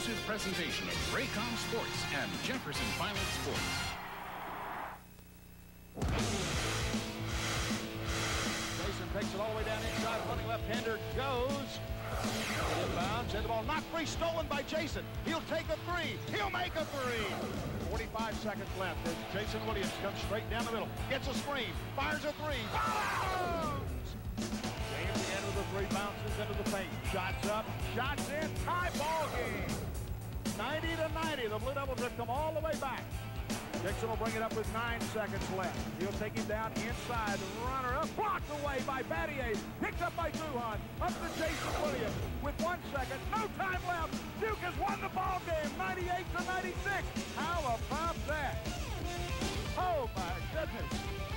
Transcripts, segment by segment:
exclusive presentation of Raycom Sports and Jefferson Pilot Sports. Jason takes it all the way down inside. Running left-hander goes. Inbounds, and the ball not free, stolen by Jason. He'll take a three. He'll make a three. 45 seconds left as Jason Williams comes straight down the middle. Gets a screen. Fires a three. Bounds! James, the end of the three, bounces into the paint. Shots up. Shots in. Tie ball game. 90-90. The Blue Devils have come all the way back. Dixon will bring it up with 9 seconds left. He'll take him down inside. The runner up, blocked away by Battier. Picked up by Duhon. Up to Jason Williams with 1 second. No time left. Duke has won the ball game, 98-96. How about that? Oh my goodness.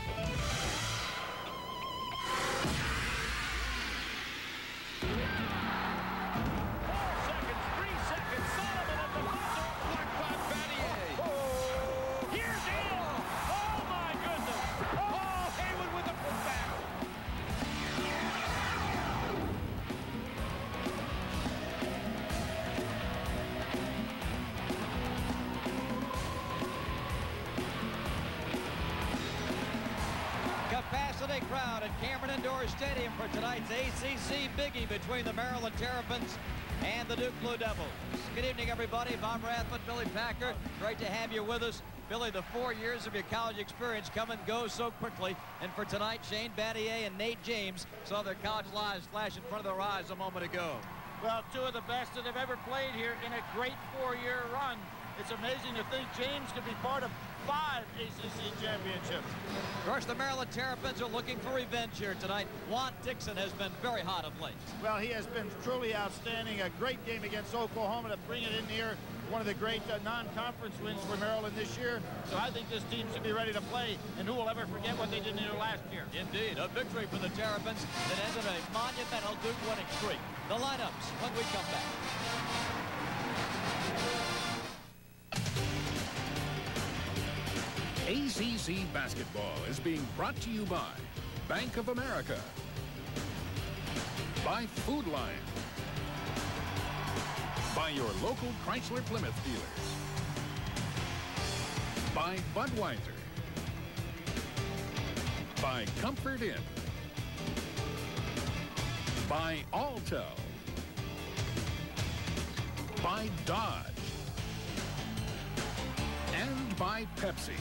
Capacity crowd at Cameron Indoor Stadium for tonight's ACC biggie between the Maryland Terrapins and the Duke Blue Devils. Good evening, everybody. Bob Rathman, Billy Packer. Great to have you with us. Billy, the 4 years of your college experience come and go so quickly. And for tonight, Shane Battier and Nate James saw their college lives flash in front of their eyes a moment ago. Well, two of the best that have ever played here in a great 4-year run. It's amazing to think James could be part of 5 ACC championships. Of course, the Maryland Terrapins are looking for revenge here tonight. Juan Dixon has been very hot of late. Well, he has been truly outstanding. A great game against Oklahoma to bring it in here. One of the great non-conference wins for Maryland this year. So I think this team should be ready to play, and who will ever forget what they did here last year? Indeed, a victory for the Terrapins that ended a monumental Duke winning streak. The lineups when we come back. ACC basketball is being brought to you by Bank of America, by Food Lion, by your local Chrysler Plymouth dealers, by Budweiser, by Comfort Inn, by Alto, by Dodge, and by Pepsi.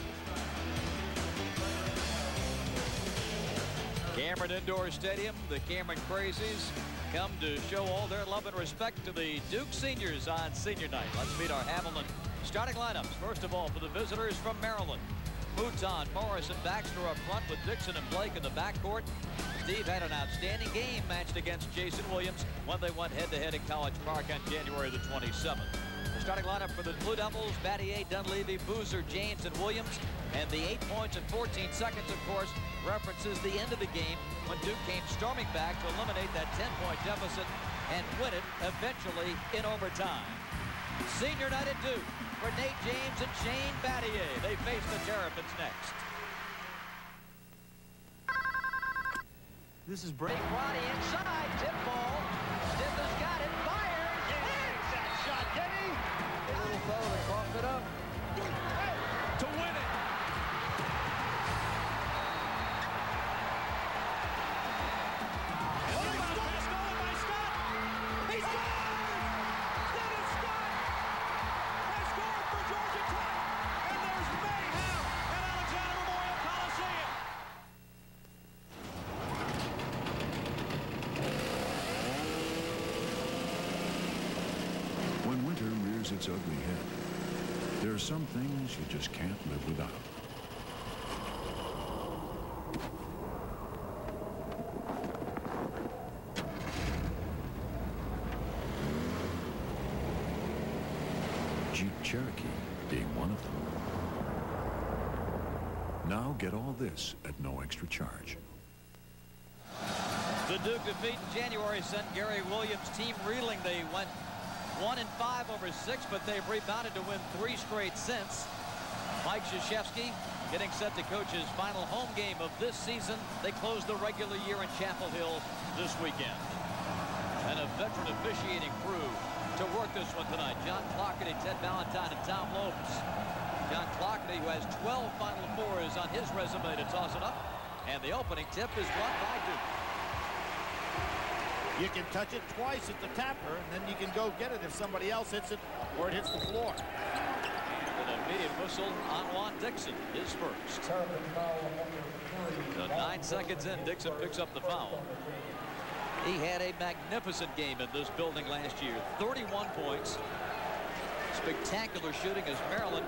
Cameron Indoor Stadium, the Cameron Crazies come to show all their love and respect to the Duke seniors on senior night. Let's meet our Haviland starting lineups. First of all, for the visitors from Maryland, Mouton, Morris, and Baxter up front with Dixon and Blake in the backcourt. Steve had an outstanding game matched against Jason Williams when they went head-to-head in College Park on January the 27th. The starting lineup for the Blue Devils, Battier, Dunleavy, Boozer, James, and Williams. And the 8 points in 14 seconds, of course, references the end of the game when Duke came storming back to eliminate that 10-point deficit and win it eventually in overtime. Senior night at Duke for Nate James and Shane Battier. They face the Terrapins next. This is Brady. Ronnie inside, tip ball. Stiff has got it, fires. Takes that shot, did he? A little fellow that coughed it up. To win it. When winter rears its ugly head, there are some things you just can't live without. Jeep Cherokee being one of them. Now get all this at no extra charge. The Duke defeat in January sent Gary Williams' team reeling. They went 1-5 over 6, but they've rebounded to win 3 straight since. Mike Krzyzewski getting set to coach his final home game of this season. They close the regular year in Chapel Hill this weekend. And a veteran officiating crew to work this one tonight. John Clark Ted Valentine and Tom Lopes. John Cloughney, who has 12 Final Fours on his resume, to toss it up. And the opening tip is won by Duke. You can touch it twice at the tapper, and then you can go get it if somebody else hits it or it hits the floor. And an immediate whistle on Juan Dixon, his first. So 9 seconds in, Dixon picks up the foul. He had a magnificent game in this building last year. 31 points. Spectacular shooting as Maryland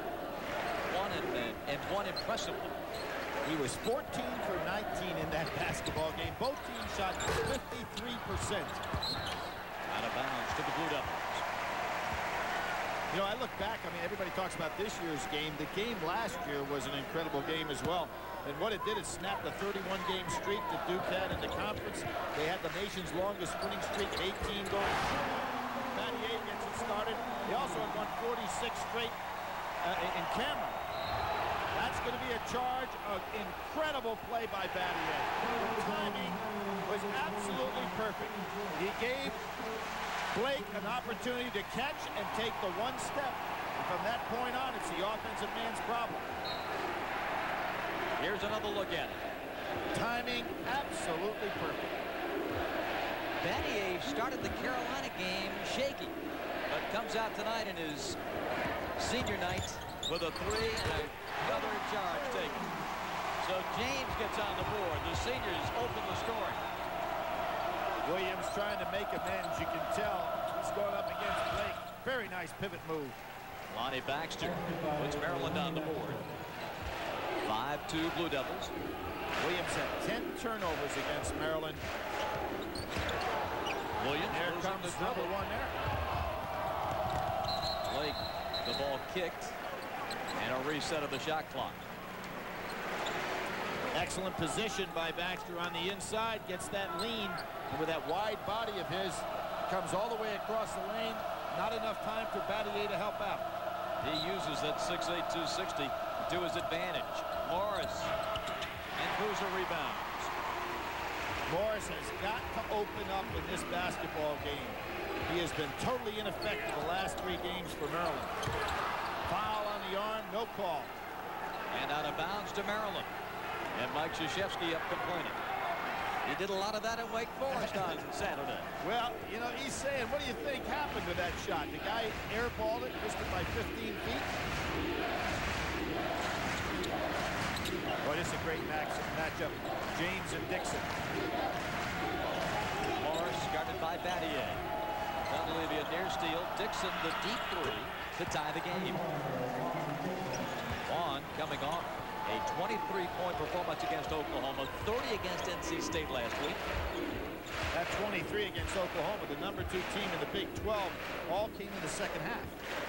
won impressively. He was 14 for 19 in that basketball game. Both teams shot 53%. Out of bounds to the Blue Devils. You know, I look back, I mean, everybody talks about this year's game. The game last year was an incredible game as well. And what it did is snap the 31-game streak that Duke had in the conference. They had the nation's longest winning streak, 18 going. Battier gets it started. They also had won 46 straight in Cameron. That's going to be a charge of incredible play by Battier. The timing was absolutely perfect. He gave Blake an opportunity to catch and take the one step. And from that point on, it's the offensive man's problem. Here's another look at it. Timing absolutely perfect. Battier started the Carolina game shaky, but comes out tonight in his senior night with a 3 and another charge taken. So James gets on the board. The seniors open the scoring. Williams trying to make amends. You can tell he's going up against Blake. Very nice pivot move. Lonnie Baxter puts Maryland on the board. 5-2 Blue Devils. Williams had 10 turnovers against Maryland. Williams There comes the number one there. Blake, the ball kicked, and a reset of the shot clock. Excellent position by Baxter on the inside. Gets that lean, and with that wide body of his, comes all the way across the lane. Not enough time for Battier to help out. He uses that 6'8", 260 to his advantage. Morris and Boozer rebounds. Morris has got to open up in this basketball game. He has been totally ineffective the last 3 games for Maryland. Foul on the arm, no call. And out of bounds to Maryland. And Mike Krzyzewski up complaining. He did a lot of that at Wake Forest on Saturday. Well, you know, he's saying, what do you think happened to that shot? The guy airballed it, missed it by 15 feet. Boy, this is a great matchup. James and Dixon. Morris guarded by Battier. Dunleavy a near steal. Dixon the deep 3 to tie the game. Vaughn coming off a 23-point performance against Oklahoma, 30 against NC State last week. That 23 against Oklahoma, the number 2 team in the Big 12, all came in the second half.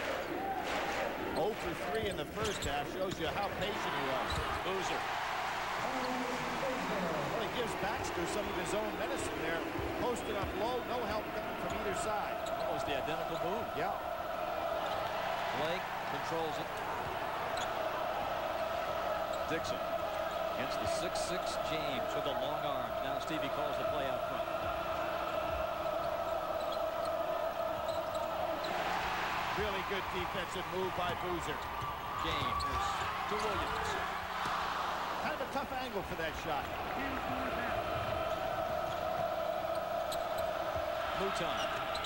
0 for 3 in the first half shows you how patient he was. Boozer. Well, he gives Baxter some of his own medicine there. Posted up low, no help coming from either side. Almost the identical move. Yeah. Blake controls it. Dixon against the 6'6" James with the long arms. Now Stevie calls the play out front. Really good defensive move by Boozer. James to Williams. Kind of a tough angle for that shot. Mouton.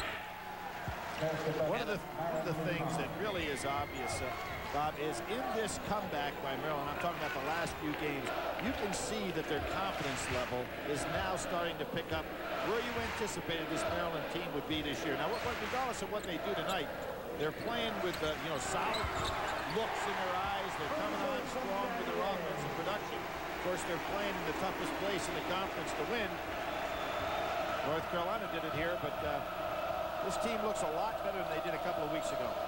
One of the things that really is obvious, Bob, is in this comeback by Maryland, I'm talking about the last few games, you can see that their confidence level is now starting to pick up where you anticipated this Maryland team would be this year. Now, regardless of what they do tonight, they're playing with solid looks in their eyes. They're coming on strong with their offensive production. Of course, they're playing in the toughest place in the conference to win. North Carolina did it here, but this team looks a lot better than they did a couple of weeks ago.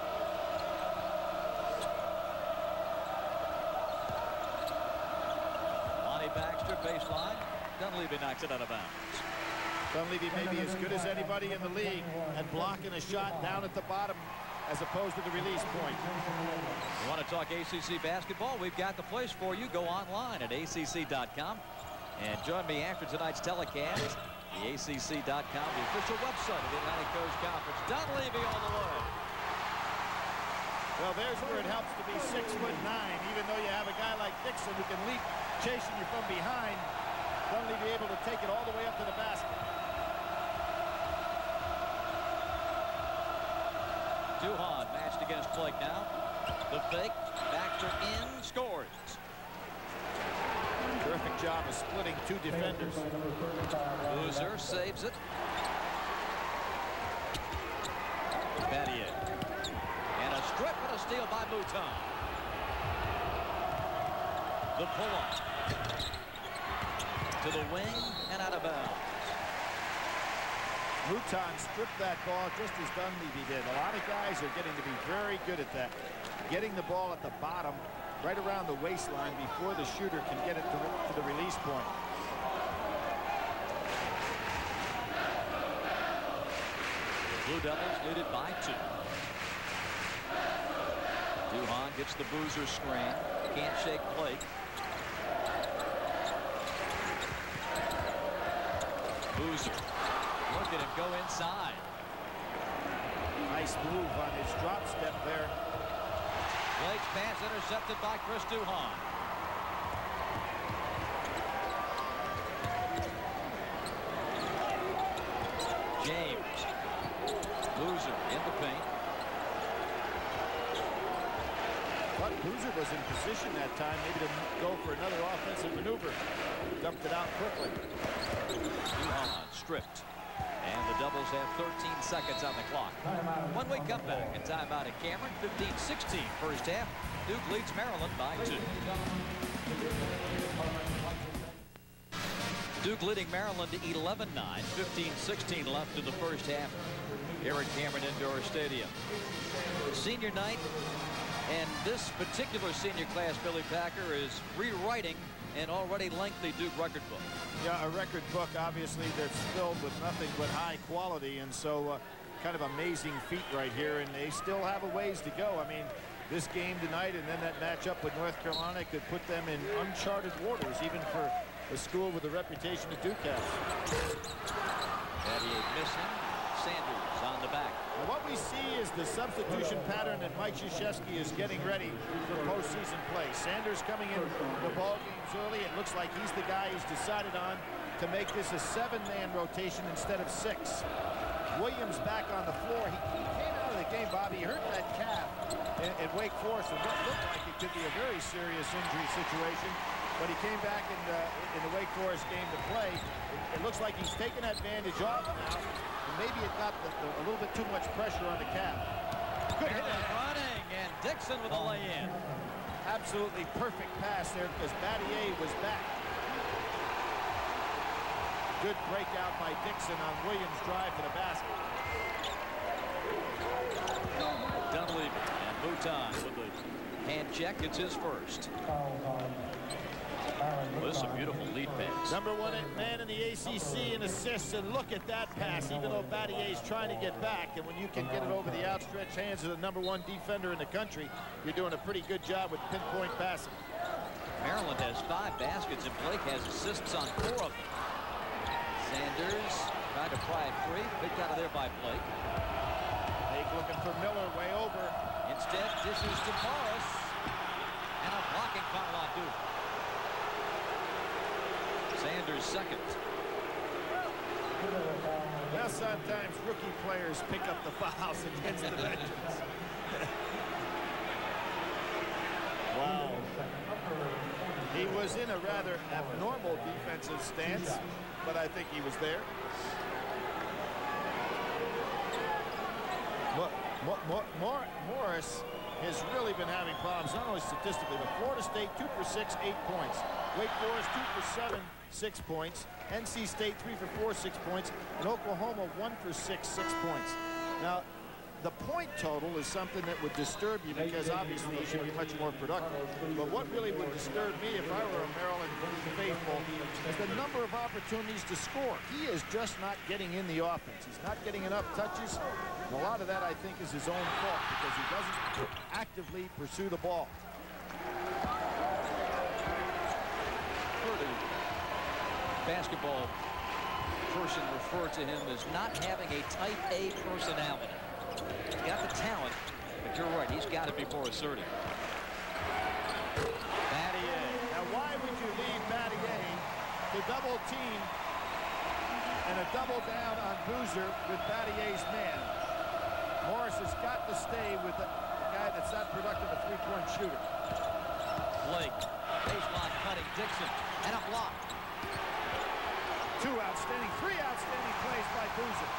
Lonnie Baxter baseline. Dunleavy knocks it out of bounds. Dunleavy may be as good as anybody in the league at blocking a shot down at the bottom as opposed to the release point. You want to talk ACC basketball? We've got the place for you. Go online at ACC.com and join me after tonight's telecast. The ACC.com, the official website of the Atlantic Coast Conference. Dunleavy all the way. Well, there's where it helps to be 6'9", even though you have a guy like Dixon who can leap chasing you from behind, suddenly be able to take it all the way up to the basket. Duhon matched against Blake now. The fake, Baxter in, scores. Terrific job of splitting two defenders. Boozer saves it. Battier. And a strip and a steal by Mouton. The pull-up. To the wing and out of bounds. Mouton stripped that ball just as Dunleavy did. A lot of guys are getting to be very good at that. Getting the ball at the bottom, right around the waistline before the shooter can get it to the release point. Blue Devils lead it by 2. Duhon gets the Boozer screen. Can't shake Blake. Boozer. Look at him go inside. Nice move on his drop step there. Blake's pass intercepted by Chris Duhon. James. Boozer in the paint. But Boozer was in position that time, maybe to go for another offensive maneuver. Dumped it out quickly. Duhon stripped. And the Devils have 13 seconds on the clock. When we come back, a timeout at Cameron, 15-16 first half. Duke leads Maryland by 2. Duke leading Maryland 11-9, 15-16 left in the first half here at Cameron Indoor Stadium. Senior night, and this particular senior class, Billy Packer, is rewriting an already lengthy Duke record book. Yeah, a record book, obviously, that's filled with nothing but high quality, and so kind of amazing feat right here, and they still have a ways to go. I mean, this game tonight and then that matchup with North Carolina could put them in uncharted waters, even for a school with the reputation that Duke has. Battier missing. Sanders on the back. Now what we see is the substitution pattern that Mike Krzyzewski is getting ready for postseason play. Sanders coming in the ball games early. It looks like he's the guy he's decided on to make this a 7-man rotation instead of 6. Williams back on the floor. He came out of the game, Bobby. He hurt that calf at Wake Forest, and what looked like it could be a very serious injury situation. But he came back in the Wake Forest game to play. It looks like he's taken that bandage off now. Maybe it got a little bit too much pressure on the calf. Good hit. Running, and Dixon with a lay-in. Absolutely perfect pass there because Battier was back. Good breakout by Dixon on Williams' drive to the basket. Dunleavy and Mouton with the hand check. It's his first. Well, this is a beautiful lead pass. #1 man in the ACC in assists, and look at that pass, even though Battier's trying to get back. And when you can get it over the outstretched hands of the #1 defender in the country, you're doing a pretty good job with pinpoint passing. Maryland has 5 baskets, and Blake has assists on 4 of them. Sanders trying to pry it free, picked out of there by Blake. Blake looking for Miller, way over. Instead, dishes to Morris, and a blocking foul on Duke. Sanders second. Well, sometimes rookie players pick up the fouls against the veterans. Wow. He was in a rather abnormal defensive stance, but I think he was there. Morris has really been having problems, not only statistically, but Florida State 2 for 6, 8 points. Wake Forest 2 for 7, 6 points. NC State 3 for 4, 6 points. And Oklahoma 1 for 6, 6 points. Now, the point total is something that would disturb you because obviously he should be much more productive. But what really would disturb me if I were a Maryland faithful is the number of opportunities to score. He is just not getting in the offense. He's not getting enough touches. And a lot of that, I think, is his own fault because he doesn't actively pursue the ball. Basketball person referred to him as not having a type A personality. He's got the talent, but you're right, he He's got to be more assertive. Battier. Now, why would you leave Battier to double team and a double down on Boozer with Battier's man? Morris has got to stay with the guy that's not productive, a three-point shooter. Blake, baseline cutting Dixon, and a block. Three outstanding plays by Boozer.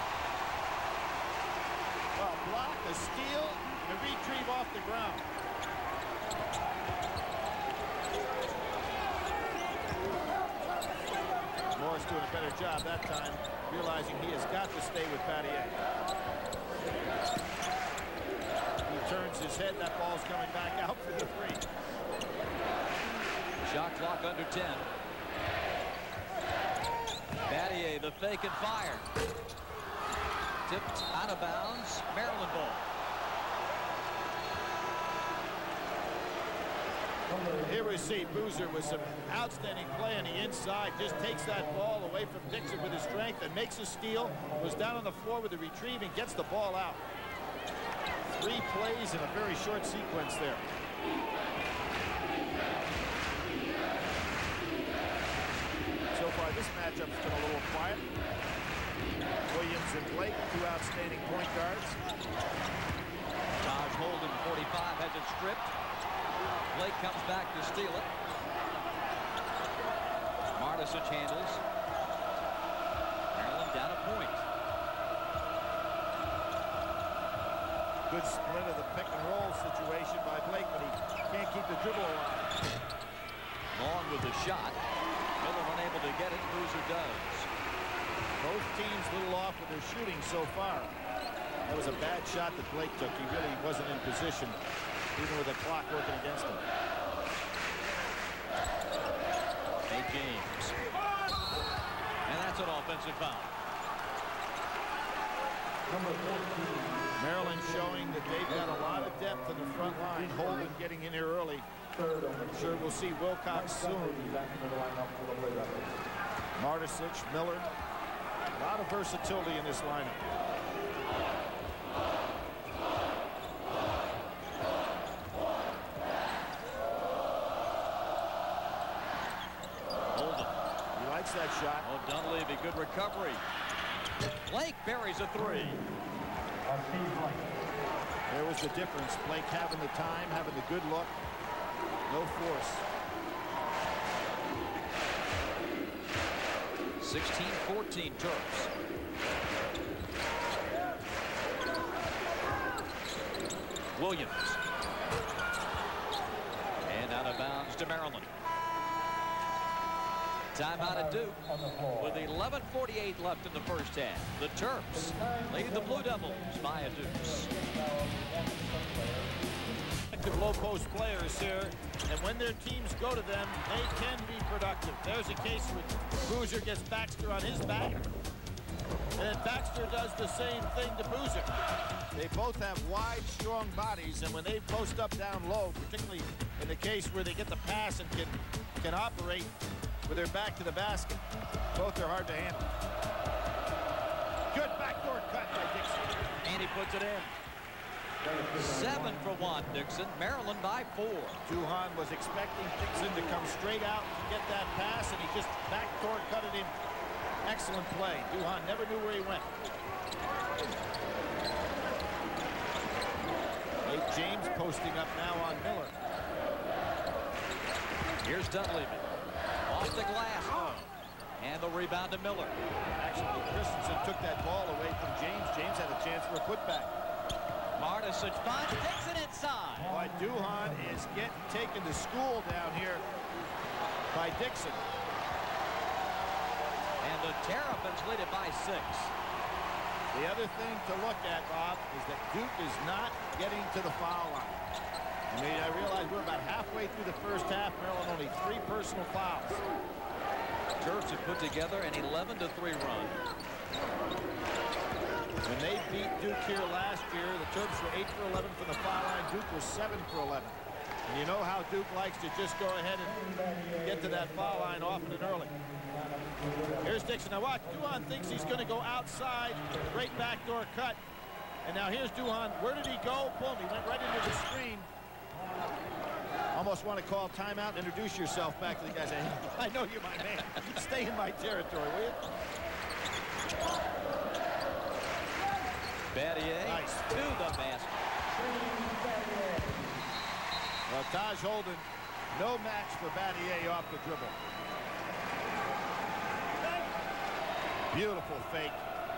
A block, a steal, and a retrieve off the ground. Morris doing a better job that time, realizing he has got to stay with Battier. He turns his head, that ball's coming back out for the three. Shot clock under 10. Battier, the fake and fire. Tipped out of bounds. Maryland ball. Here we see Boozer with some outstanding play on the inside. Just takes that ball away from Dixon with his strength and makes a steal. Goes down on the floor with a retrieve and gets the ball out. 3 plays in a very short sequence there. So far, this matchup's been a little quiet. Williams and Blake, 2 outstanding point guards. Taj Holden, 45, has it stripped. Blake comes back to steal it. Martisic handles. Maryland down a point. Good split of the pick and roll situation by Blake, but he can't keep the dribble alive. Long with the shot. Miller unable to get it. Boozer does. Both teams a little off with their shooting so far. That was a bad shot that Blake took. He really wasn't in position, even with the clock working against him. Nate James. And that's an offensive foul. Maryland showing that they've got a lot of depth in the front line. Holden getting in here early. I'm sure we'll see Wilcox soon. Martisic, Miller. A lot of versatility in this lineup. Holden. He likes that shot. Oh, Dunleavy, good recovery. Blake buries a 3. There was the difference. Blake having the time, having the good look. No force. 16-14 Terps. Williams. And out of bounds to Maryland. Timeout at Duke with 11:48 left in the first half. The Terps lead the Blue Devils by a deuce. Low post players here, and when their teams go to them, they can be productive. There's a case where Boozer gets Baxter on his back, and then Baxter does the same thing to Boozer. They both have wide, strong bodies, and when they post up down low, particularly in the case where they get the pass and can operate with their back to the basket, both are hard to handle. Good backdoor cut by Dixon. And he puts it in. 7 for Juan Dixon. Maryland by 4. Duhan was expecting Dixon to come straight out to get that pass, and he just backdoor cut it in. Excellent play. Duhan never knew where he went. Nate James posting up now on Miller. Here's Dunleavy. Off the glass. And the rebound to Miller. Actually, Christensen took that ball away from James. James had a chance for a putback. Martisic finds Dixon inside. Boy, Duhan is getting taken to school down here by Dixon. And the Terrapins lead it by 6. The other thing to look at, Bob, is that Duke is not getting to the foul line. I mean, I realize we're about halfway through the first half. Maryland only 3 personal fouls. Terps have put together an 11-3 run. When they beat Duke here last year, the Terps were 8 for 11 from the foul line. Duke was 7 for 11. And you know how Duke likes to just go ahead and get to that foul line often and early. Here's Dixon. Now watch, Duhan thinks he's going to go outside. Great backdoor cut. And now here's Duhan. Where did he go? Boom, he went right into almost want to call timeout and introduce yourself back to the guys. I know you're my man. Stay in my territory, will you? Battier Nice. to the basket. Well, Taj Holden, no match for Battier off the dribble. Beautiful fake.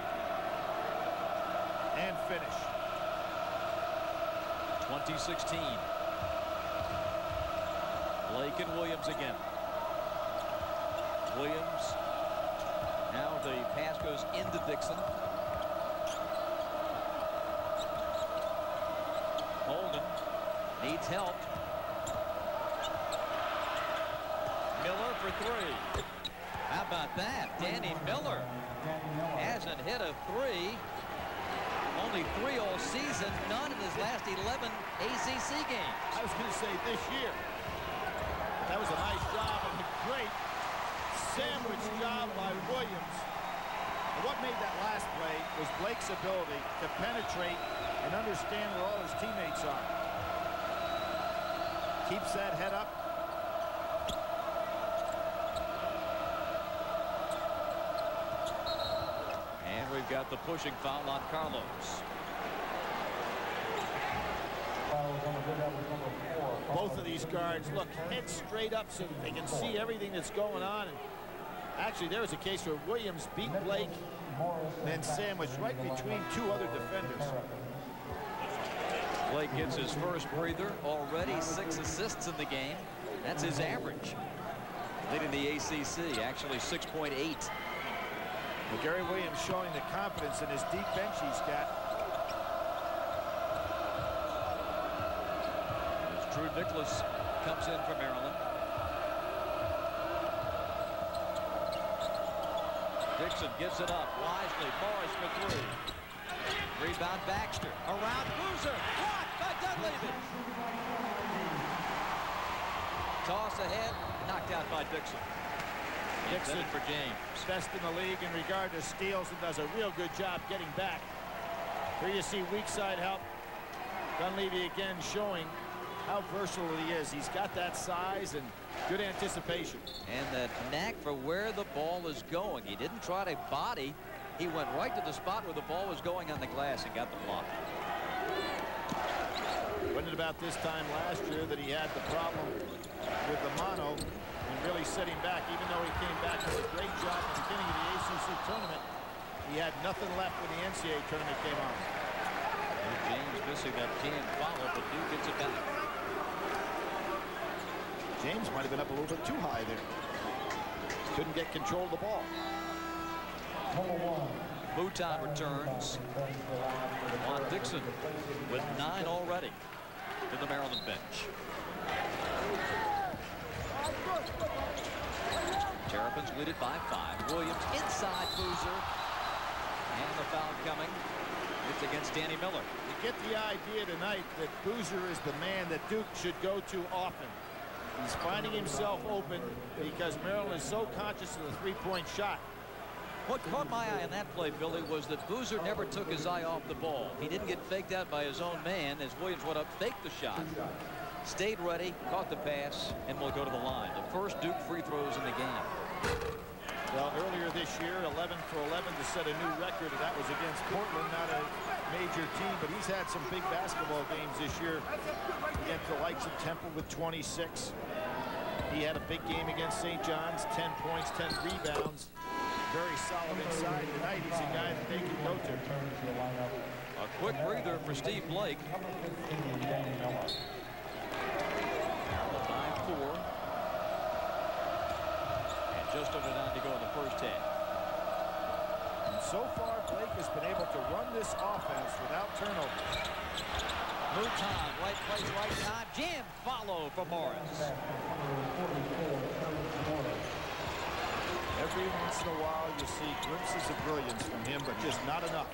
And finish. 2016. Blake and Williams again. Williams. Now the pass goes into Dixon. Holden needs help. Miller for three. How about that? Danny Miller hasn't hit a three. Only 3 all season, none in his last 11 ACC games. I was going to say this year. That was a nice job and a great sandwich job by Williams. And what made that last play was Blake's ability to penetrate and understand where all his teammates are. Keeps that head up. And we've got the pushing foul on Carlos. Both of these guards look head straight up so that they can see everything that's going on. And actually, there was a case where Williams beat Blake and then sandwiched right between 2 other defenders. Blake gets his first breather already, 6 assists in the game. That's his average. Leading the ACC, actually 6.8. Well, Gary Williams showing the confidence in his deep bench he's got. As Drew Nicholas comes in for Maryland. Dixon gives it up wisely. Morris for 3. Rebound Baxter. Around Boozer. Blocked by Dunleavy. Toss ahead. Knocked out by Dixon. Dixon for James. Best in the league in regard to steals and does a real good job getting back. Here you see weak side help. Dunleavy again showing how versatile he is. He's got that size and good anticipation. And that knack for where the ball is going. He didn't try to body. He went right to the spot where the ball was going on the glass and got the block. Wasn't it about this time last year that he had the problem with the mono and really setting back, even though he came back and did a great job at the beginning of the ACC tournament? He had nothing left when the NCAA tournament came on. And James missing that can follow, but Duke gets it back. James might have been up a little bit too high there. Couldn't get control of the ball. Mouton returns. Juan Dixon with 9 already to the Maryland bench. Terrapins lead it by 5. Williams inside Boozer. And the foul coming. It's against Danny Miller. You get the idea tonight that Boozer is the man that Duke should go to often. He's finding himself open because Maryland is so conscious of the three-point shot. What caught my eye in that play, Billy, was that Boozer never took his eye off the ball. He didn't get faked out by his own man as Williams went up, faked the shot, stayed ready, caught the pass, and will go to the line. The first Duke free throws in the game. Well, earlier this year, 11 for 11 to set a new record, and that was against Portland, not a major team, but he's had some big basketball games this year against the likes of Temple with 26. He had a big game against St. John's, 10 points, 10 rebounds. Very solid inside. Tonight, he's a guy that they can go to. A quick breather for Steve Blake. 9-4. And just under 9 to go in the first half. And so far, Blake has been able to run this offense without turnovers. Mouton, right place, right time. Jam follow for Morris. Every once in a while, you see glimpses of brilliance from him, but just not enough.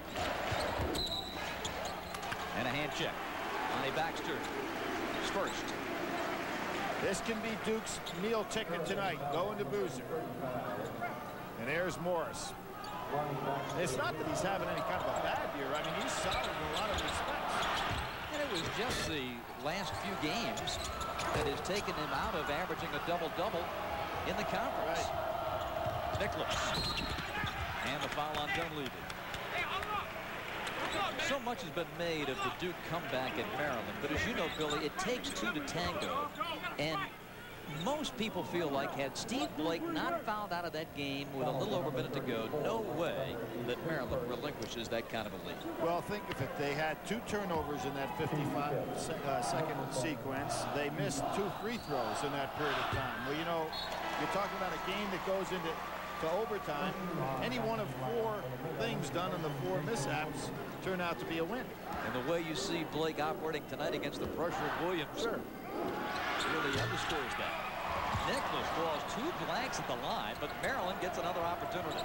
And a hand check. Lonnie Baxter is first. This can be Duke's meal ticket tonight, going to Boozer. And there's Morris. It's not that he's having any kind of a bad year. I mean, he's solid in a lot of respects. And it was just the last few games that has taken him out of averaging a double-double in the conference. Right. Nicholas. And the foul on Dunleavy. So much has been made of the Duke comeback at Maryland, but as you know, Billy, it takes two to tango. And most people feel like had Steve Blake not fouled out of that game with a little over a minute to go, no way that Maryland relinquishes that kind of a lead. Well, think of it. They had 2 turnovers in that 55-second sequence. They missed 2 free throws in that period of time. Well, you know, you're talking about a game that goes into overtime. Any one of 4 things done in the 4 mishaps turn out to be a win. And the way you see Blake operating tonight against the pressure of Williams really underscores that. Nicholas draws 2 blanks at the line, but Maryland gets another opportunity.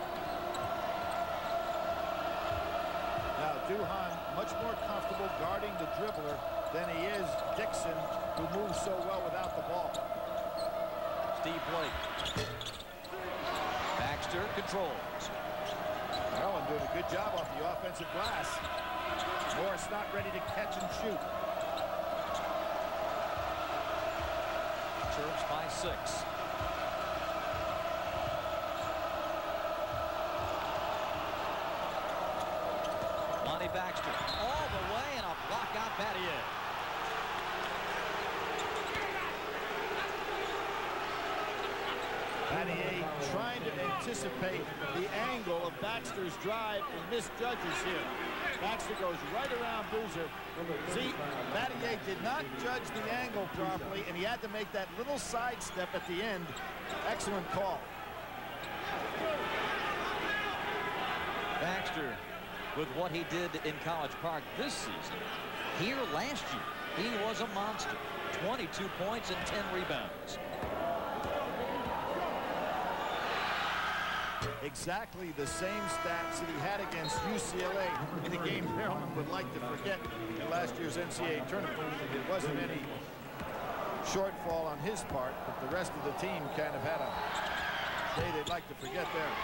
Now, Duhon much more comfortable guarding the dribbler than he is Dixon, who moves so well without the ball. Steve Blake. Baxter controls. Maryland doing a good job off the offensive glass. Morris not ready to catch and shoot. Terps by 6. Lonnie Baxter all the way and a block out Battier. Battier trying to anticipate the angle of Baxter's drive and misjudges here. Baxter goes right around Boozer. See, Battier did not judge the angle properly, and he had to make that little sidestep at the end. Excellent call. Baxter, with what he did in College Park this season, here last year, he was a monster. 22 points and 10 rebounds. Exactly the same stats that he had against UCLA in a game Maryland would like to forget in last year's NCAA tournament. It wasn't any shortfall on his part, but the rest of the team kind of had a day they'd like to forget there.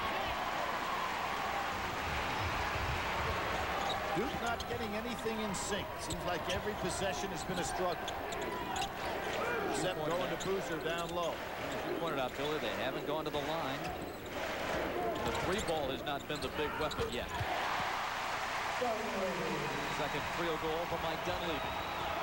Duke not getting anything in sync. Seems like every possession has been a struggle. Except going to Boozer down low. As you pointed out, Billy, they haven't gone to the line. The 3 ball has not been the big weapon yet. Second field goal for Mike Dunleavy.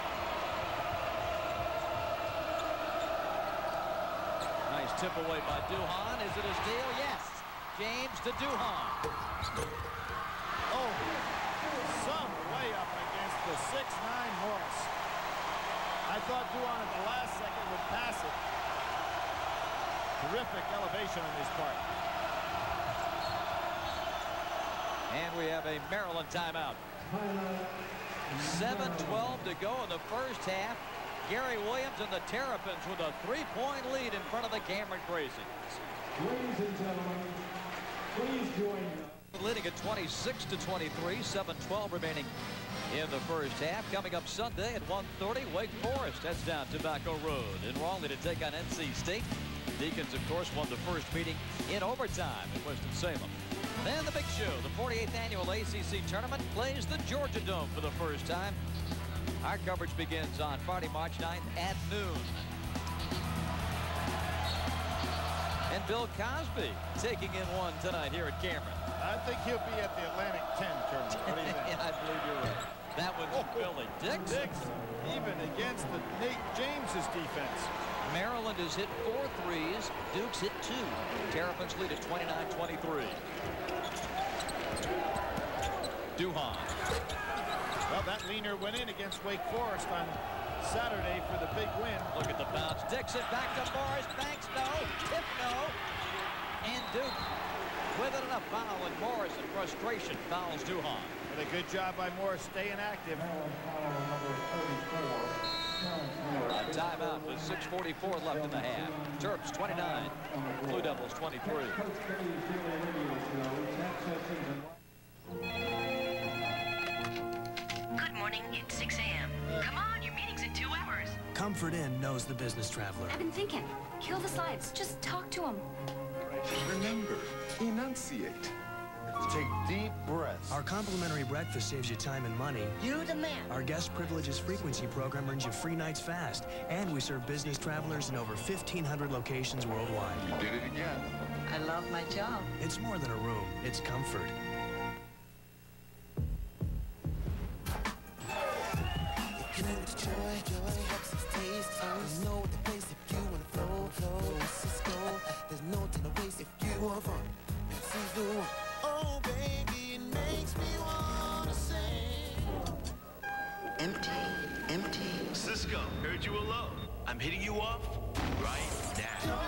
Nice tip away by Duhon. Is it a steal? Yes. James to Duhon. Oh, some way up against the 6'9" Morris. I thought Duhon at the last second would pass it. Terrific elevation on his part. And we have a Maryland timeout. 7:12 to go in the first half. Gary Williams and the Terrapins with a 3-point lead in front of the Cameron Crazies. Ladies and gentlemen, please join us. Leading at 26-23, 7:12 remaining in the first half. Coming up Sunday at 1:30, Wake Forest heads down Tobacco Road in Raleigh to take on NC State. Deacons, of course, won the first meeting in overtime in Winston-Salem. Then the big show, the 48th annual ACC tournament, plays the Georgia Dome for the first time. Our coverage begins on Friday, March 9th at noon. And Bill Cosby taking in one tonight here at Cameron. I think he'll be at the Atlantic 10 tournament. What do you think? Yeah, I believe you're right. That one's Billy Dixon. Even against the Nate James's defense. Maryland has hit 4 threes. Duke's hit 2. Terrapins lead at 29-23. Duhon. Well, that leaner went in against Wake Forest on Saturday for the big win. Look at the bounce. Dixon back to Morris. Banks no. Tip no. And Duke with it, and a foul, and Morris in frustration fouls Duhon. And a good job by Morris staying active. A timeout with 6:44 left in the half. Terps 29, Blue Devils 23. Good morning, it's 6 a.m. Come on, your meeting's in 2 hours. Comfort Inn knows the business traveler. I've been thinking. Kill the slides. Just talk to him. Remember, enunciate. Take deep breaths. Our complimentary breakfast saves you time and money. You the man. Our guest privileges frequency program earns you free nights fast. And we serve business travelers in over 1,500 locations worldwide. You did it again. I love my job. It's more than a room. It's comfort. Oh, baby, it makes me wanna sing. Empty, empty. Cisco, heard you alone. I'm hitting you off right now.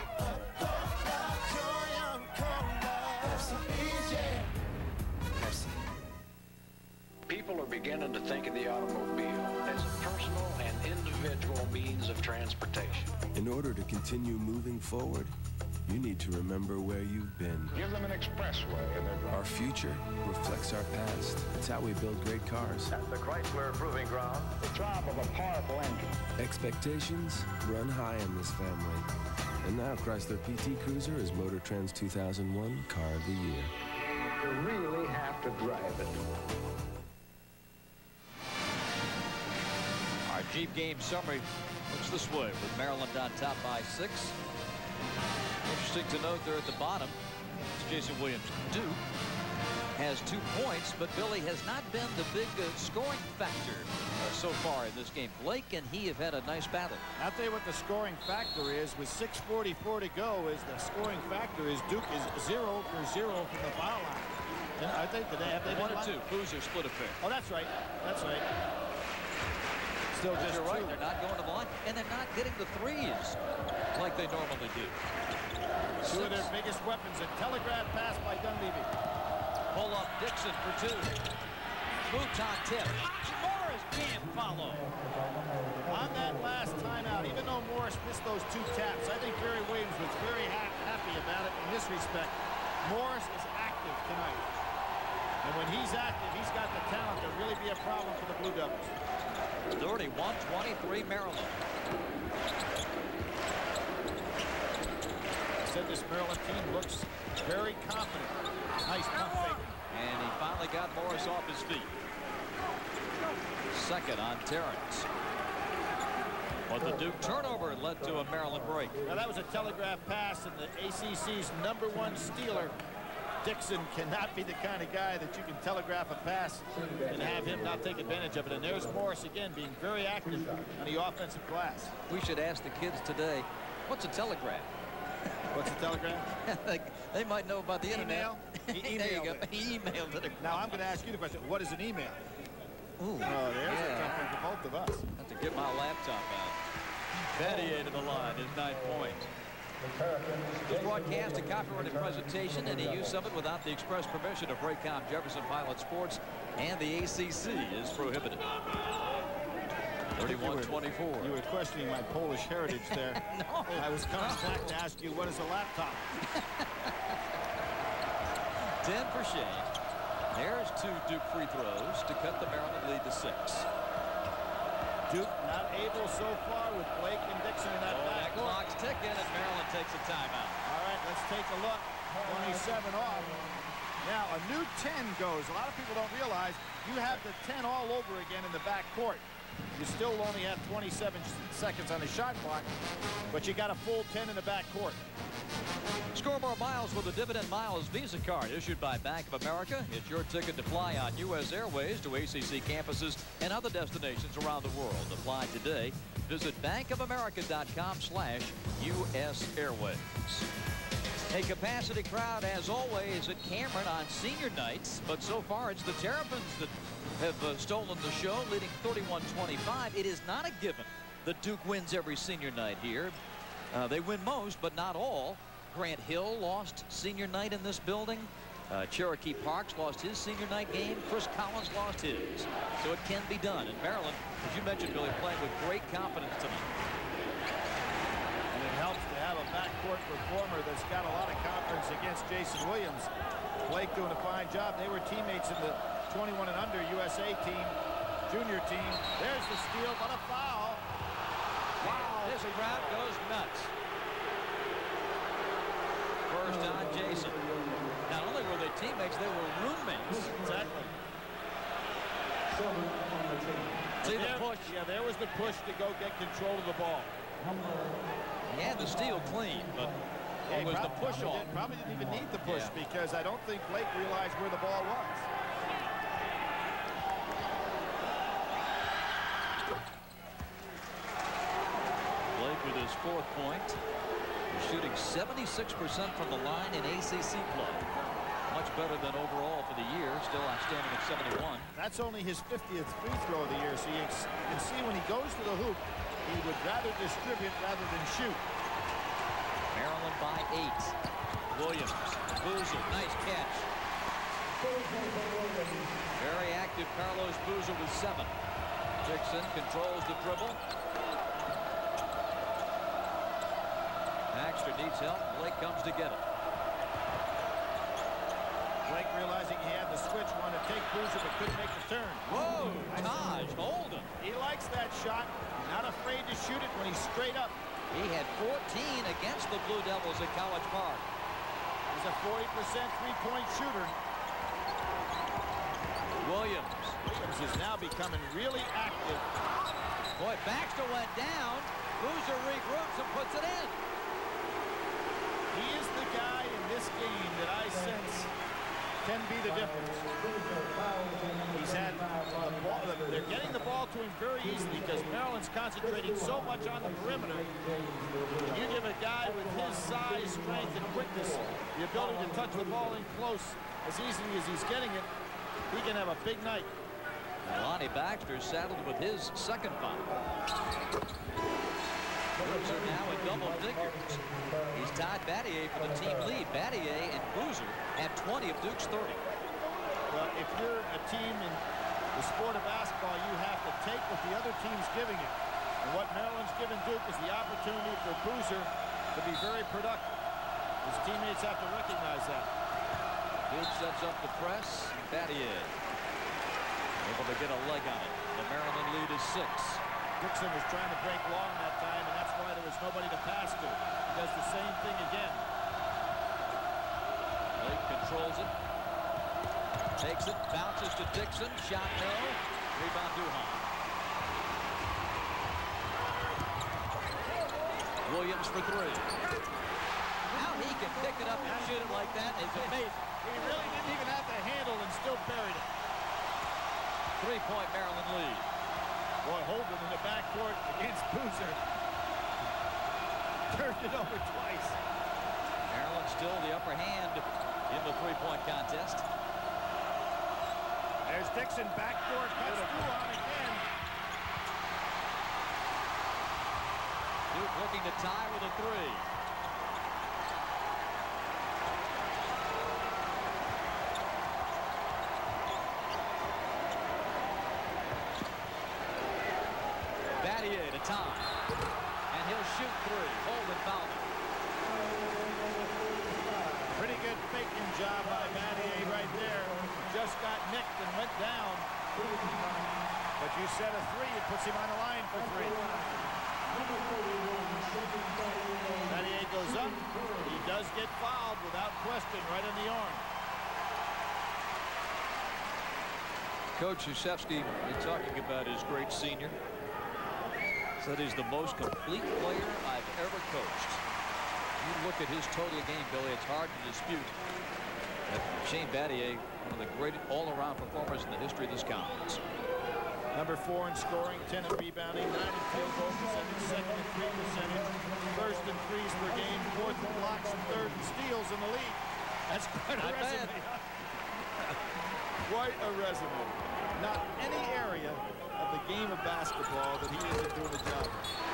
People are beginning to think of the automobile as a personal and individual means of transportation. In order to continue moving forward, you need to remember where you've been. Give them an expressway and they're Our future reflects our past. It's how we build great cars. At the Chrysler Proving Ground, the throb of a powerful engine. Expectations run high in this family. And now Chrysler PT Cruiser is Motor Trend's 2001 Car of the Year. You really have to drive it. Our Jeep game summary looks this way with Maryland on top by 6. Interesting to note there at the bottom, Jason Williams. Duke has 2 points, but Billy has not been the big scoring factor so far in this game. Blake and he have had a nice battle. I'll tell you what the scoring factor is. With 6:44 to go, is the scoring factor is Duke is 0 for 0 from the foul line. And I think that have they 1 or 2. Boozer split affair. Oh, that's right. That's right. Still just you're right. 2. They're not going to the line, and they're not getting the threes like they normally do. 2 of their biggest weapons. A telegraph pass by Dunleavy. Pull up Dixon for 2. Mouton tip. Morris can't follow. On that last timeout, even though Morris missed those 2 taps, I think Gary Williams was very happy about it in this respect. Morris is active tonight. And when he's active, he's got the talent to really be a problem for the Blue Devils. 31-23 Maryland. I said this Maryland team looks very confident. Nice pump fake. And he finally got Morris off his feet. Second on Terrence. But the Duke turnover led to a Maryland break. Now that was a telegraph pass, and the ACC's #1 stealer, Dixon, cannot be the kind of guy that you can telegraph a pass and have him not take advantage of it. And there's Morris again being very active on the offensive glass. We should ask the kids today, what's a telegraph? What's a telegraph? They might know about the email. internet. He emailed it. He emailed it. Now I'm going to ask you the question. What is an email? Ooh, there's a tough one for both of us. I have to get my laptop out. Battier to the line, his 9th point. This broadcast a copyrighted presentation, and the use of it without the express permission of Raycom Jefferson Pilot Sports and the ACC is prohibited. 31-24. You were questioning my Polish heritage there. No. I was coming back to ask you, what is a laptop? 10 for Shane. There's 2 Duke free throws to cut the Maryland lead to 6. Duke not able so far with Blake and Dixon in that back. That clock's ticking, and Maryland takes a timeout. All right, let's take a look. 27 off. Now, a new 10 goes. A lot of people don't realize you have the 10 all over again in the back court. You still only have 27 seconds on the shot clock, but you got a full 10 in the back court. Score more miles with the Dividend Miles Visa card issued by Bank of America. It's your ticket to fly on U.S. Airways to ACC campuses and other destinations around the world. Apply today. Visit bankofamerica.com/US Airways. A capacity crowd, as always, at Cameron on senior nights, but so far it's the Terrapins that have stolen the show, leading 31-25. It is not a given that Duke wins every senior night here. They win most, but not all. Grant Hill lost senior night in this building. Cherokee Parks lost his senior night game. Chris Collins lost his. So it can be done. And Maryland, as you mentioned, Billy, playing with great confidence tonight. And it helps to have a backcourt performer that's got a lot of confidence against Jason Williams. Blake doing a fine job. They were teammates in the 21 and under USA team, junior team. There's the steal, but a foul. Wow. This crowd goes nuts. first on Jason. Not only were they teammates, they were roommates. Exactly. See the push. Yeah, there was the push to go get control of the ball. He had the steal clean, but it was the push off. Probably didn't even need the push because I don't think Blake realized where the ball was. Blake with his 4th point. He's shooting 76% from the line in ACC play. Much better than overall for the year. Still outstanding at 71. That's only his 50th free throw of the year, so you can see when he goes to the hoop, he would rather distribute rather than shoot. Maryland by 8. Williams, Boozer, nice catch. Very active Carlos Boozer with 7. Dixon controls the dribble. Baxter needs help. Blake comes to get it. Blake realizing he had the switch, wanted to take Boozer, but couldn't make the turn. Whoa, Taj Holden. He likes that shot. Not afraid to shoot it when he's straight up. He had 14 against the Blue Devils at College Park. He's a 40% three-point shooter. Williams is now becoming really active. Boy, Baxter went down. Boozer regroups and puts it in. He is the guy in this game that I sense can be the difference. He's had the ball. They're getting the ball to him very easily because Maryland's concentrating so much on the perimeter. You give a guy with his size, strength, and quickness the ability to touch the ball in close as easily as he's getting it, he can have a big night. Lonnie Baxter saddled with his 2nd foul. Brooks are now in double figures. He's tied Battier for the team lead. Battier and Boozer have 20 of Duke's 30. Well, if you're a team in the sport of basketball, you have to take what the other team's giving you. And what Maryland's given Duke is the opportunity for Boozer to be very productive. His teammates have to recognize that. Duke sets up the press. Battier able to get a leg on it. The Maryland lead is 6. Dixon was trying to break long that time, and that's why there was nobody to pass to. He does the same thing again. Blake controls it. Takes it, bounces to Dixon. Shot no. Rebound Duhon. Williams for 3. How he can pick it up and shoot it like that is amazing. He really didn't even have the handle and still buried it. 3-point Maryland lead. Boy, Holden in the backcourt against Boozer. Turned it over twice. Maryland still the upper hand in the 3-point contest. There's Dixon, backdoor, cuts Duhon again. Duke looking to tie with a 3. Battier to tie. And he'll shoot 3. Holden fouled him. Pretty good faking job by Battier right there. Just got nicked and went down. But you set a 3, it puts him on the line for 3. Battier goes up. He does get fouled without question right in the arm. Coach Krzyzewski, in talking about his great senior, said he's the most complete player I've ever coached. You look at his total game, Billy, it's hard to dispute that Shane Battier, one of the great all-around performers in the history of this conference. Number 4 in scoring, 10 in rebounding, 9 in field goal percentage, 2nd in 3 percentage, 1st in threes per game, 4th in blocks, and 3rd in steals in the league. That's quite a resume. Quite a resume. Not any area of the game of basketball that he isn't doing the job.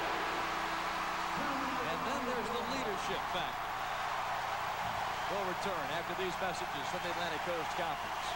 And then there's the leadership factor. We'll return after these messages from the Atlantic Coast Conference.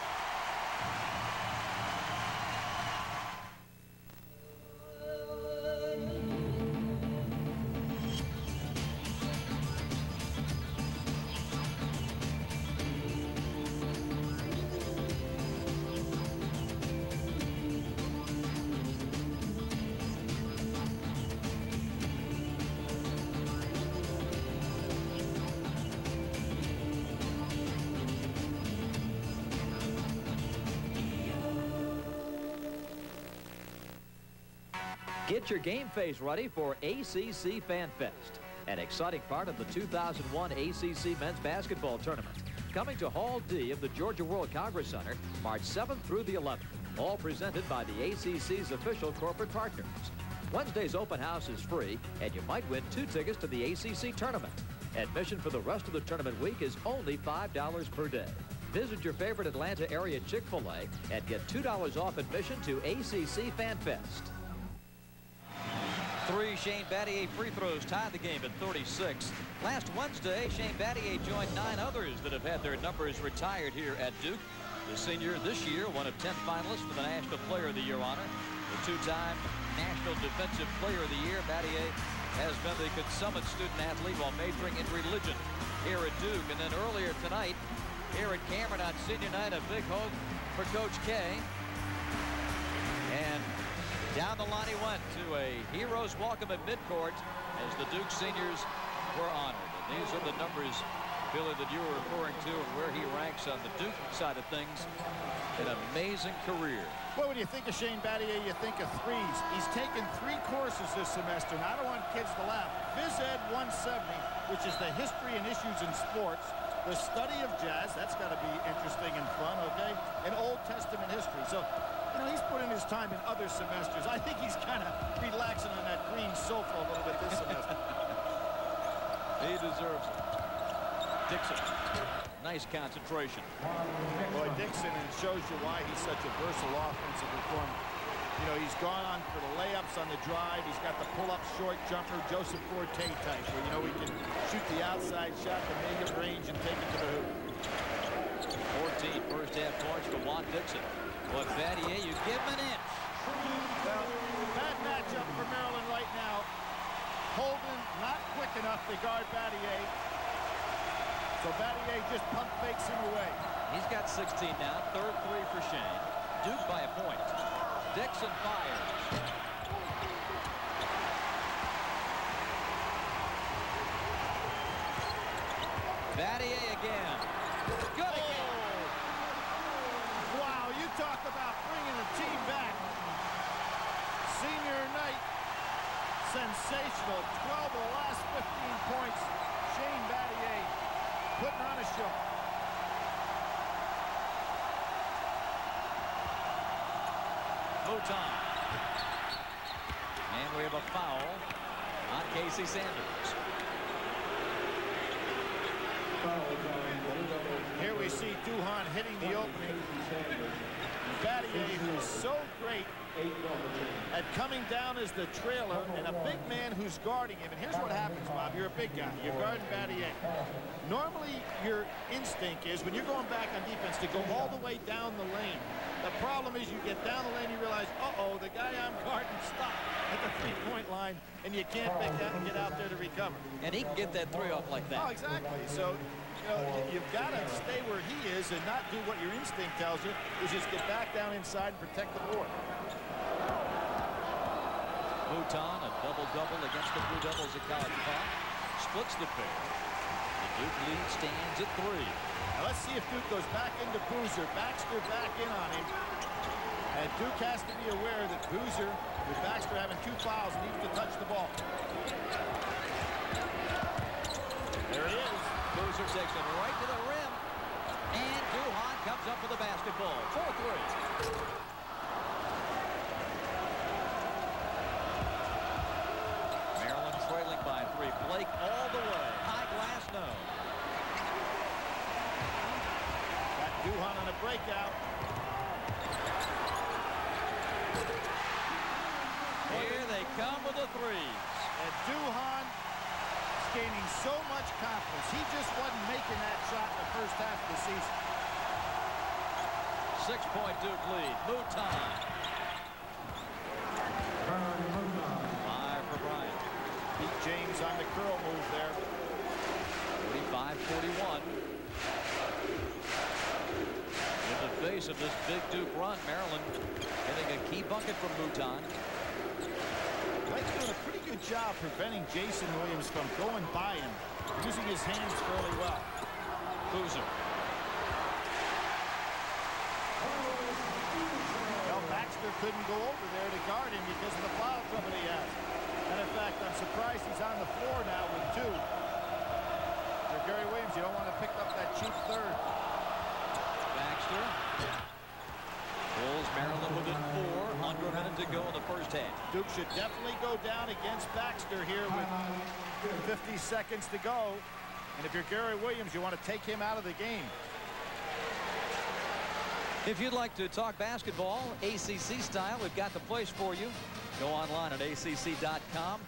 Get your game face ready for ACC Fan Fest, an exciting part of the 2001 ACC Men's Basketball Tournament. Coming to Hall D of the Georgia World Congress Center, March 7th through the 11th. All presented by the ACC's official corporate partners. Wednesday's open house is free, and you might win 2 tickets to the ACC Tournament. Admission for the rest of the tournament week is only $5 per day. Visit your favorite Atlanta area Chick-fil-A and get $2 off admission to ACC Fan Fest. 3 Shane Battier free throws tied the game at 36. Last Wednesday, Shane Battier joined 9 others that have had their numbers retired here at Duke. The senior this year, one of 10 finalists for the National Player of the Year honor. The 2-time National Defensive Player of the Year, Battier has been the consummate student athlete while majoring in religion here at Duke. And then earlier tonight, here at Cameron on senior night, a big hug for Coach K. And down the line he went to a hero's welcome at midcourt as the Duke seniors were honored. And these are the numbers, Billy, that you were referring to and where he ranks on the Duke side of things. An amazing career. Well, when you think of Shane Battier, you think of threes. He's taken 3 courses this semester, and I don't want kids to laugh. Phys Ed 170, which is the history and issues in sports, the study of jazz, that's got to be interesting and fun, okay, and Old Testament history. So, you know, he's put in his time in other semesters. I think he's kind of relaxing on that green sofa a little bit this semester. He deserves it. Dixon. Nice concentration. Boy, Dixon, and it shows you why he's such a versatile offensive performer. You know, he's gone on for the layups on the drive. He's got the pull-up short jumper, Joseph Forte type, where, you know, he can shoot the outside shot, the medium range, and take it to the hoop. 14 first-half points for Juan Dixon. But Battier, you give him an inch. Well, bad matchup for Maryland right now. Holden not quick enough to guard Battier. So Battier just pump fakes him away. He's got 16 now. Third 3 for Shane. Duke by a point. Dixon fires. Battier again. Good again. Wow, you talk about bringing the team back. Senior night. Sensational. 12 of the last 15 points. Shane Battier putting on a show. Mouton. And we have a foul on Casey Sanders. Here we see Duhon hitting the opening. Battier, who's so great at coming down as the trailer, and a big man who's guarding him. And here's what happens, Bob. You're a big guy. You're guarding Battier. Normally, your instinct is, when you're going back on defense, to go all the way down the lane. The problem is you get down the lane, you realize, uh-oh, the guy I'm guarding stopped at the 3-point line, and you can't pick that and get out there to recover. And he can get that 3 off like that. Oh, exactly. So, you know, you've got to stay where he is and not do what your instinct tells you, is just get back down inside and protect the board. Mouton, a double-double against the Blue Devils at College Park. Splits the pair. The Duke lead stands at 3. Now let's see if Duke goes back into Boozer. Baxter back in on him. And Duke has to be aware that Boozer, with Baxter having 2 fouls, needs to touch the ball. There he is. Boozer takes it right to the rim. And Duhon comes up with the basketball. 4-3. Maryland trailing by 3. Blake all the way. High glass, no. Got Duhon on a breakout. Here they come with the 3s. And Duhon is gaining so much confidence. He just wasn't making that shot in the first half of the season. 6-point Duke lead. Mouton. 5 for Bryant. Pete James on the curl move there. 45-41. In the face of this big Duke run, Maryland getting a key bucket from Mouton. Blake's doing a pretty good job preventing Jason Williams from going by him, using his hands fairly well. Boozer. Well, Baxter couldn't go over there to guard him because of the foul trouble he has. And in fact, I'm surprised he's on the floor now with 2. For Gary Williams, you don't want to pick up that cheap third. Baxter pulls Maryland within 4. Under a minute to go in the first half. Duke should definitely go down against Baxter here with 50 seconds to go. And if you're Gary Williams, you want to take him out of the game. If you'd like to talk basketball, ACC style, we've got the place for you. Go online at ACC.com.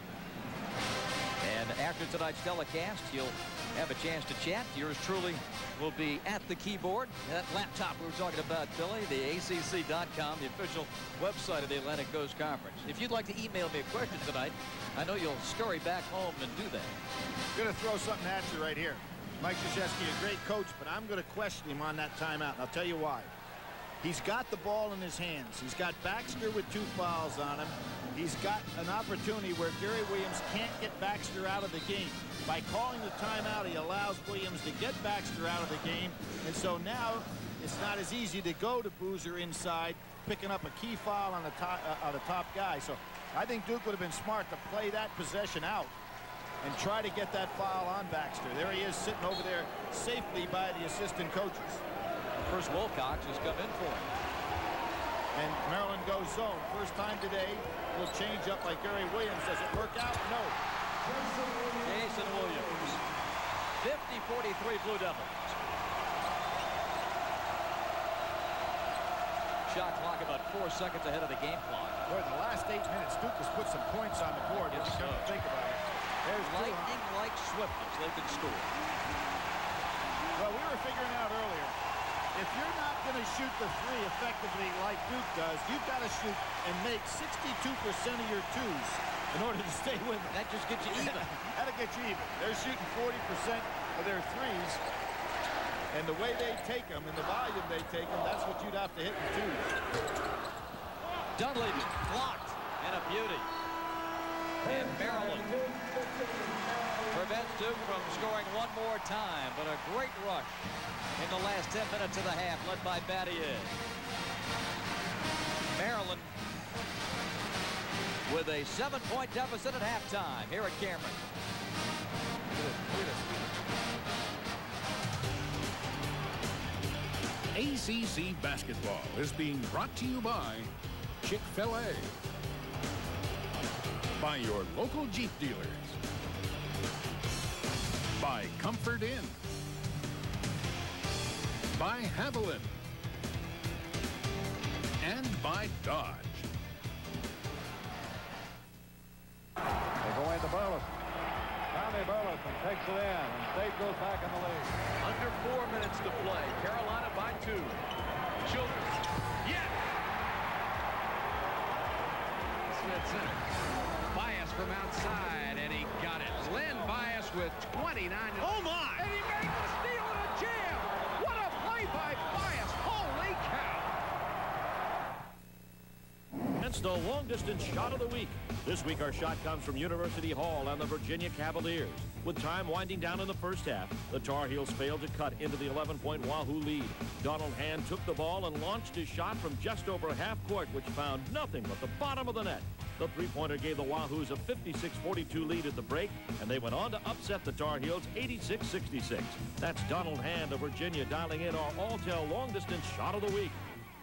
And after tonight's telecast, you'll have a chance to chat. Yours truly will be at the keyboard. That laptop we were talking about, Billy, the ACC.com, the official website of the Atlantic Coast Conference. If you'd like to email me a question tonight, I know you'll scurry back home and do that. I'm going to throw something at you right here. Mike Krzyzewski, a great coach, but I'm going to question him on that timeout, and I'll tell you why. He's got the ball in his hands. He's got Baxter with 2 fouls on him. He's got an opportunity where Gary Williams can't get Baxter out of the game. By calling the timeout, he allows Williams to get Baxter out of the game, and so now it's not as easy to go to Boozer inside, picking up a key foul on the top guy. So I think Duke would have been smart to play that possession out and try to get that foul on Baxter. There he is sitting over there safely by the assistant coaches. First Wilcox has come in for him. And Maryland goes zone. First time today. Will change up by Gary Williams. Does it work out? No. Jason Williams. 50-43 Blue Devils. Shot clock about 4 seconds ahead of the game clock. Boy, the last 8 minutes, Duke has put some points on the board. Yes, when you come to think about it. There's lightning-like swiftness. They can score. Well, we were figuring out earlier, if you're not going to shoot the 3 effectively like Duke does, you've got to shoot and make 62% of your 2s in order to stay with it. That just gets you even. That'll get you even. They're shooting 40% of their 3s. And the way they take them and the volume they take them, that's what you'd have to hit in 2s. Dunleavy blocked and a beauty. And Maryland prevents Duke from scoring one more time, but a great rush in the last 10 minutes of the half, led by Battier. Maryland with a 7-point deficit at halftime here at Cameron. ACC basketball is being brought to you by Chick-fil-A, by your local Jeep dealers, by Comfort Inn, by Haviland, and by Dodge. They go into Burleson. Tommy Burleson takes it in, and State goes back in the lead. Under 4 minutes to play. Carolina by 2. Childers. Yes! Smith center. Bias from outside, and he got it. Len Bias with 29. Oh, my! And he made the steal and a jam. What a play by Bias. Holy cow. It's the long-distance shot of the week. This week, our shot comes from University Hall and the Virginia Cavaliers. With time winding down in the first half, the Tar Heels failed to cut into the 11-point Wahoo lead. Donald Hand took the ball and launched his shot from just over half court, which found nothing but the bottom of the net. The three-pointer gave the Wahoos a 56-42 lead at the break, and they went on to upset the Tar Heels 86-66. That's Donald Hand of Virginia dialing in our all-tell long-distance shot of the week.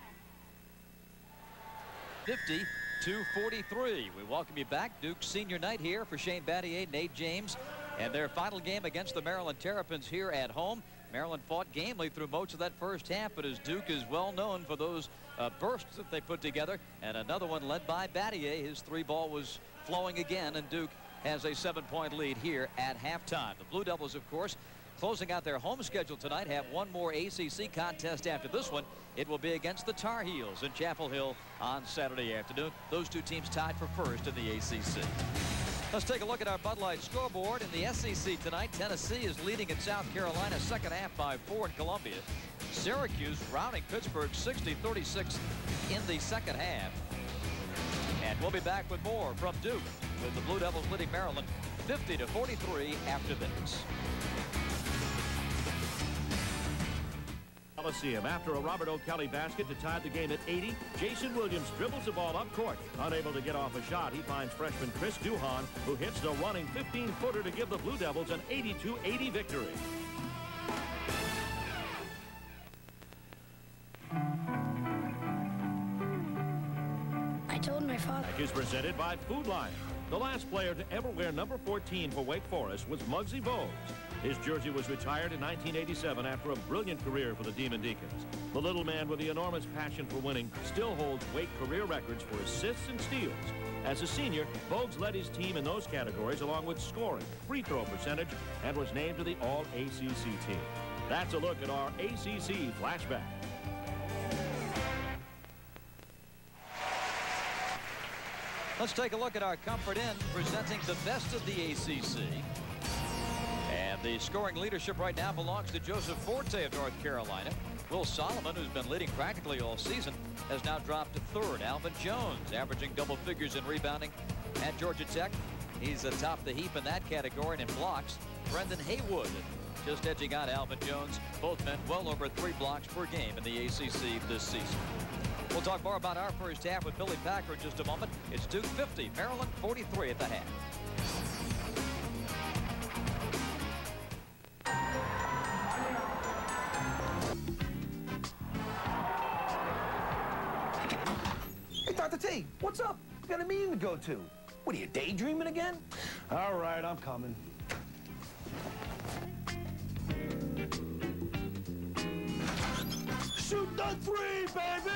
50-43. We welcome you back. Duke's senior night here for Shane Battier, Nate James, and their final game against the Maryland Terrapins here at home. Maryland fought gamely through most of that first half, but as Duke is well known for those bursts that they put together, and another one led by Battier. His 3-ball was flowing again, and Duke has a 7-point lead here at halftime. The Blue Devils, of course, closing out their home schedule tonight, have one more ACC contest after this one. It will be against the Tar Heels in Chapel Hill on Saturday afternoon. Those two teams tied for first in the ACC. Let's take a look at our Bud Light scoreboard. In the SEC tonight, Tennessee is leading in South Carolina second half by 4 in Columbia. Syracuse routing Pittsburgh 60-36 in the second half. And we'll be back with more from Duke, with the Blue Devils leading Maryland 50-43 after this. Coliseum. After a Robert O'Kelly basket to tie the game at 80, Jason Williams dribbles the ball up court. Unable to get off a shot, he finds freshman Chris Duhon, who hits the running 15-footer to give the Blue Devils an 82-80 victory. I told my father. Is presented by Food Lion. The last player to ever wear number 14 for Wake Forest was Muggsy Bogues. His jersey was retired in 1987 after a brilliant career for the Demon Deacons. The little man with the enormous passion for winning still holds Wake career records for assists and steals. As a senior, Bogues led his team in those categories along with scoring, free throw percentage, and was named to the All-ACC team. That's a look at our ACC flashback. Let's take a look at our Comfort Inn presenting the best of the ACC. And the scoring leadership right now belongs to Joseph Forte of North Carolina. Will Solomon, who's been leading practically all season, has now dropped to third. Alvin Jones averaging double figures in rebounding at Georgia Tech. He's atop the heap in that category. And in blocks, Brendan Haywood just edging out Alvin Jones. Both men well over 3 blocks per game in the ACC this season. We'll talk more about our first half with Billy Packer in just a moment. It's Duke 50, Maryland 43 at the half. Hey, Dr. T, what's up? We got a meeting to go to. What are you, daydreaming again? All right, I'm coming. Shoot the 3, baby!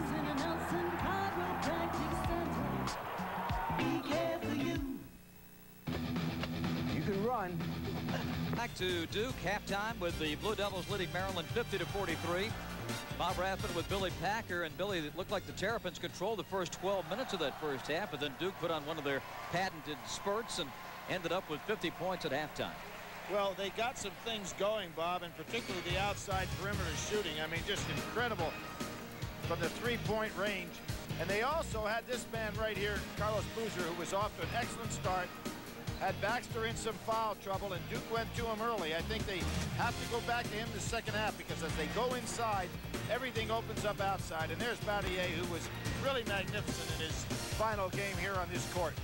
You can run. Back to Duke, halftime with the Blue Devils leading Maryland 50-43. Bob Rathman with Billy Packer, and Billy, it looked like the Terrapins controlled the first 12 minutes of that first half, but then Duke put on one of their patented spurts and ended up with 50 points at halftime. Well, they got some things going, Bob, and particularly the outside perimeter shooting. I mean, just incredible from the three-point range. And they also had this man right here, Carlos Boozer, who was off to an excellent start. Had Baxter in some foul trouble, and Duke went to him early. I think they have to go back to him the second half, because as they go inside, everything opens up outside. And there's Battier, who was really magnificent in his final game here on this court.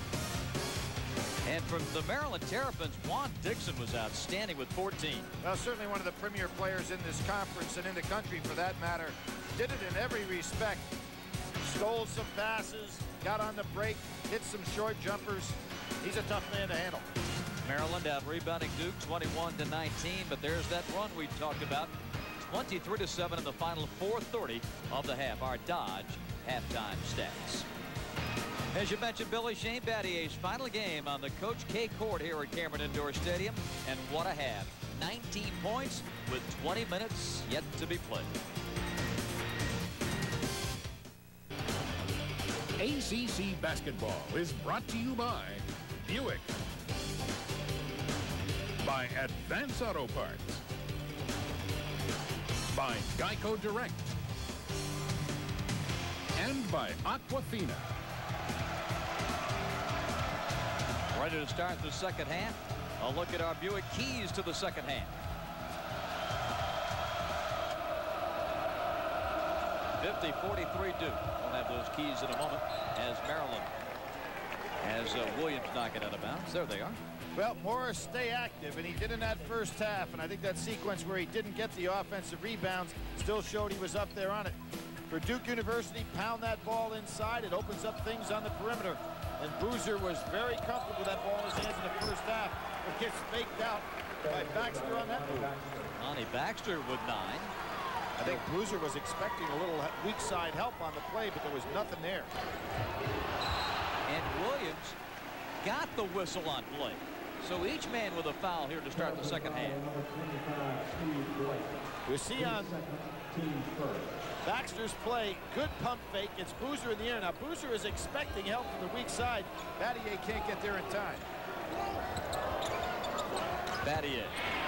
And from the Maryland Terrapins, Juan Dixon was outstanding with 14. Well, certainly one of the premier players in this conference and in the country for that matter. Did it in every respect. Stole some passes, got on the break, hit some short jumpers. He's a tough man to handle. Maryland out rebounding Duke 21-19, but there's that run we talked about. 23-7 in the final 4:30 of the half. Our Dodge halftime stats. As you mentioned, Billy, Shane Battier's final game on the Coach K court here at Cameron Indoor Stadium. And what a half. 19 points with 20 minutes yet to be played. ACC basketball is brought to you by Buick, by Advance Auto Parts, by Geico Direct, and by Aquafina. Ready to start the second half. A look at our Buick keys to the second half. 50-43 Duke. We'll have those keys in a moment as Maryland has Williams knocking out of bounds. There they are. Well, Morris stay active, and he did in that first half, and I think that sequence where he didn't get the offensive rebounds still showed he was up there on it. For Duke University, pound that ball inside. It opens up things on the perimeter. And Boozer was very comfortable with that ball in his hands in the first half. It gets faked out by Baxter on that move. Lonnie Baxter with 9. I think Boozer was expecting a little weak side help on the play, but there was nothing there. And Williams got the whistle on play. So each man with a foul here to start the second half. We see on Baxter's play, good pump fake. It's Boozer in the air. Now, Boozer is expecting help from the weak side. Battier can't get there in time. Battier.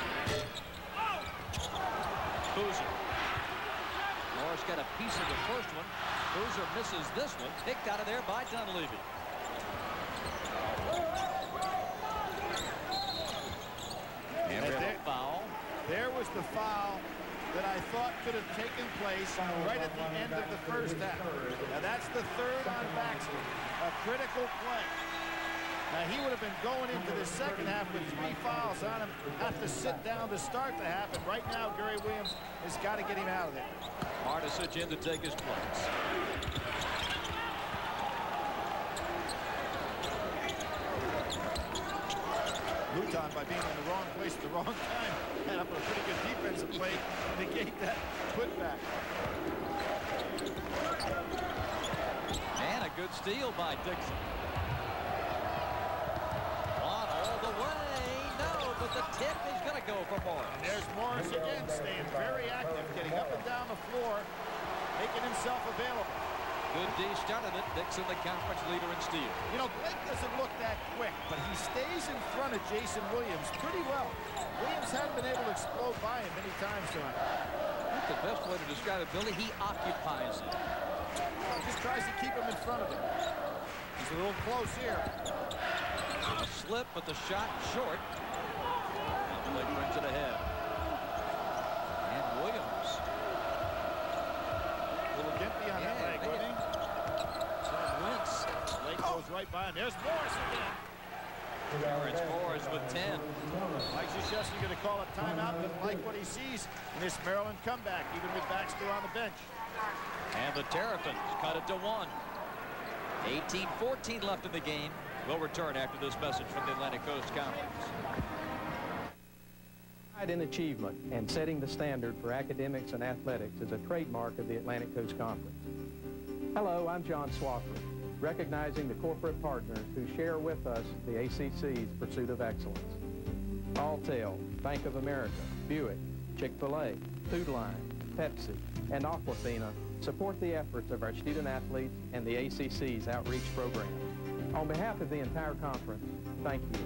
Boozer. Morris got a piece of the first one. Boozer misses this one. Picked out of there by Dunleavy. And there, foul. There was the foul that I thought could have taken place right at the end of the first half. Now that's the third on Baxter, a critical play. Now he would have been going into the second half with 3 fouls on him, have to sit down to start the half, and right now Gary Williams has got to get him out of there. Martisic in to take his place. Luton, by being in the wrong place at the wrong time, had up a pretty good defensive play to negate that putback. And a good steal by Dixon. But the tip is going to go for Morris. And there's Morris again, staying very active, getting up and down the floor, making himself available. Good D started it. Dixon, the conference leader in steals. You know, Blake doesn't look that quick, but he stays in front of Jason Williams pretty well. Williams hadn't been able to explode by him many times tonight. I think the best way to describe it, Billy, he occupies him. He just tries to keep him in front of him. He's a little close here. A slip, but the shot short. Blake brings it ahead. And Williams. A little gimpy on that leg, wasn't he? Wentz. Blake goes right by him. There's Morris again. It's Morris with 10. Mike Krzyzewski going to call a timeout. Doesn't like what he sees in this Maryland comeback, even with Baxter on the bench. And the Terrapins cut it to 1. 18-14 left in the game. We'll return after this message from the Atlantic Coast Conference. Pride in achievement and setting the standard for academics and athletics is a trademark of the Atlantic Coast Conference. Hello, I'm John Swofford, recognizing the corporate partners who share with us the ACC's pursuit of excellence. Alltel, Bank of America, Buick, Chick-fil-A, Food Line, Pepsi, and Aquafina support the efforts of our student athletes and the ACC's outreach program. On behalf of the entire conference, thank you.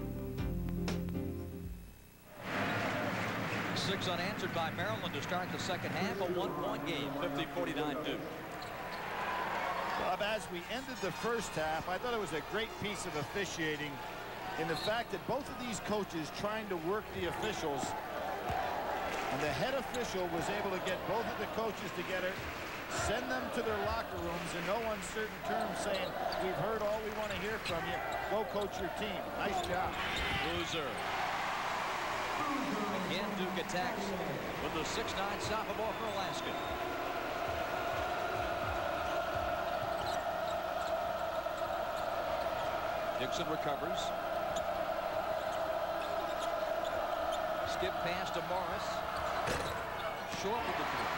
6 unanswered by Maryland to start the second half. A 1-point game, 50-49 Duke. Bob, as we ended the first half, I thought it was a great piece of officiating in the fact that both of these coaches trying to work the officials, and the head official was able to get both of the coaches together, send them to their locker rooms in no uncertain terms, saying, we've heard all we want to hear from you. Go coach your team. Nice job. Loser. Again, Duke attacks with the 6'9" sophomore for Alaska. Dixon recovers. Skip pass to Morris. Short with the 3.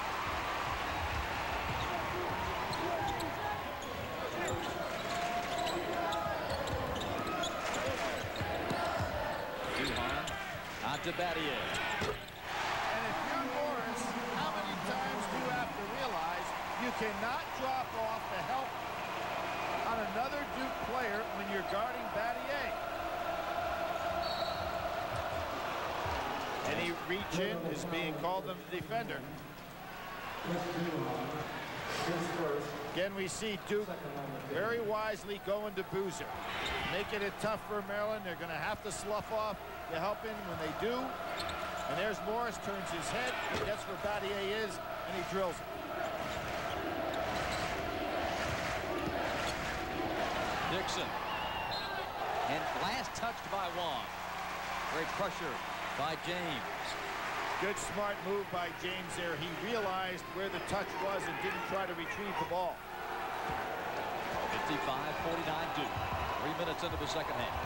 To Battier. And if you're Morris, how many times do you have to realize you cannot drop off to help on another Duke player when you're guarding Battier? Any reach in is being called on the defender. Again, we see Duke very wisely going to Boozer, making it tough for Maryland. They're going to have to slough off to help in when they do. And there's Morris, turns his head, gets where Battier is, and he drills it. Dixon. And last touched by Wong. Great pressure by James. Good smart move by James there. He realized where the touch was and didn't try to retrieve the ball. 55-49 Duke. 3 minutes into the second half.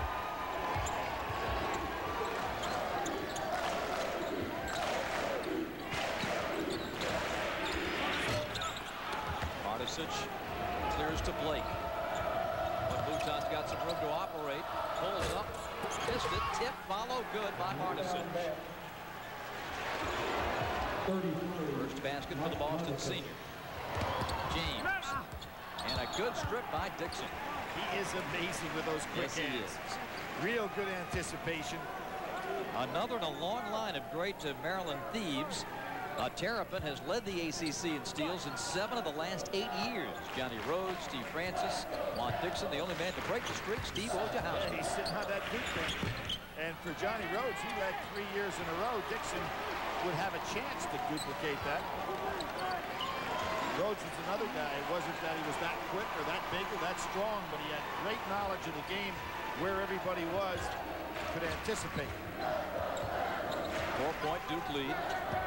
Martisic clears to Blake. But Luton's got some room to operate. Pulls up. Missed it. Tip. Follow. Good by Martisic. First basket for the Boston senior. James. And a good strip by Dixon. He is amazing with those quick hands. Real good anticipation. Another in a long line of great Maryland thieves. Terrapin has led the ACC in steals in 7 of the last 8 years. Johnny Rhodes, Steve Francis, Juan Dixon, the only man to break the streak, Steve Wojciechowski. Yeah, he's sitting on that Duke bench. And for Johnny Rhodes, he led 3 years in a row. Dixon would have a chance to duplicate that. Rhodes was another guy. It wasn't that he was that quick or that big or that strong, but he had great knowledge of the game, where everybody was, could anticipate. 4-point Duke lead.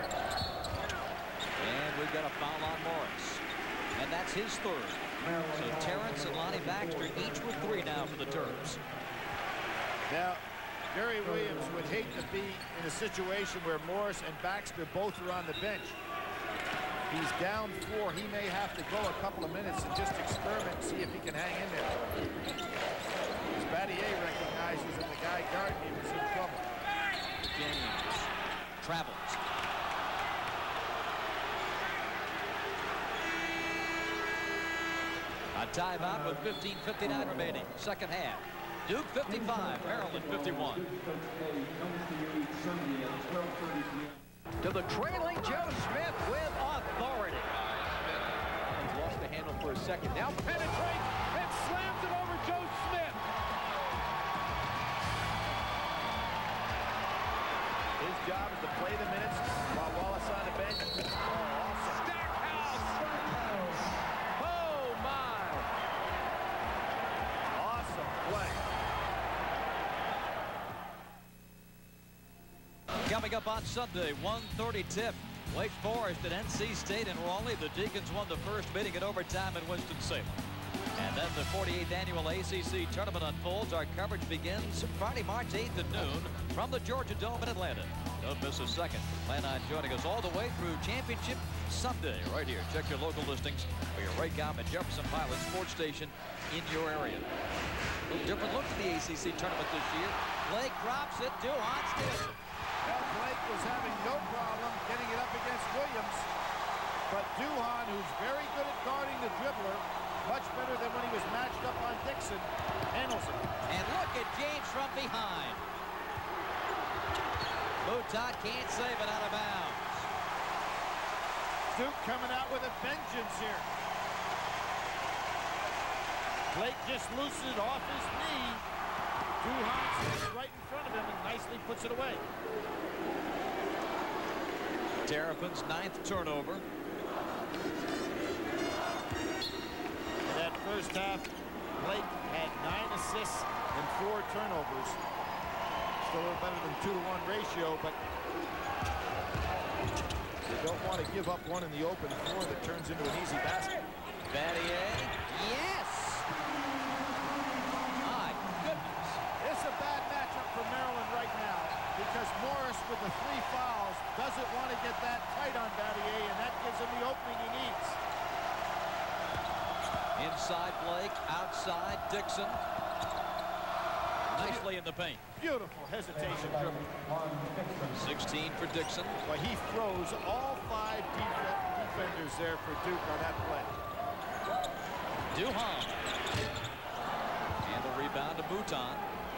And we've got a foul on Morris. And that's his third. So Terrence and Lonnie Baxter each with 3 now for the Terps. Now, Gary Williams would hate to be in a situation where Morris and Baxter both are on the bench. He's down 4. He may have to go a couple of minutes and just experiment and see if he can hang in there. As Battier recognizes that the guy guarding him is in trouble. James travels. A timeout with 15:59 remaining. Second half. Duke 55, Maryland 51. To the trailing Joe Smith with authority. He's lost the handle for a second. Now penetrates and slams it over Joe Smith. His job is to play the minutes while Wallace on the bench. Oh, awesome. Stackhouse. Oh, my. Awesome play. Coming up on Sunday, 1:30 tip. Wake Forest at NC State in Raleigh. The Deacons won the first meeting in overtime in Winston-Salem. And then the 48th annual ACC tournament unfolds. Our coverage begins Friday, March 8th at noon from the Georgia Dome in Atlanta. Don't miss a second. Plan on joining us all the way through Championship Sunday right here. Check your local listings for your Raycom and Jefferson Pilot sports station in your area. A little different look at the ACC tournament this year. Blake drops it. Duhon steals it. Well, Blake was having no problem getting it up against Williams. But Duhon, who's very good at guarding the dribbler, much better than when he was matched up on Dixon, handles it. And look at James from behind. Mouton can't save it out of bounds. Duke coming out with a vengeance here. Blake just looses it off his knee. Duhon sits right in front of him and nicely puts it away. Terrapin's 9th turnover. In that first half, Blake had 9 assists and 4 turnovers. Still a little better than 2-to-1 ratio, but you don't want to give up one in the open floor that turns into an easy basket. Battier, yes! My goodness. It's a bad matchup for Maryland right now because Morris with the 3 fouls doesn't want to get that tight on Battier, and that gives him the opening he needs. Inside Blake, outside Dixon. Nicely in the paint. Beautiful hesitation dribble. 16 for Dixon. But he throws all 5 defenders there for Duke on that play. Duhon. And the rebound to Mouton.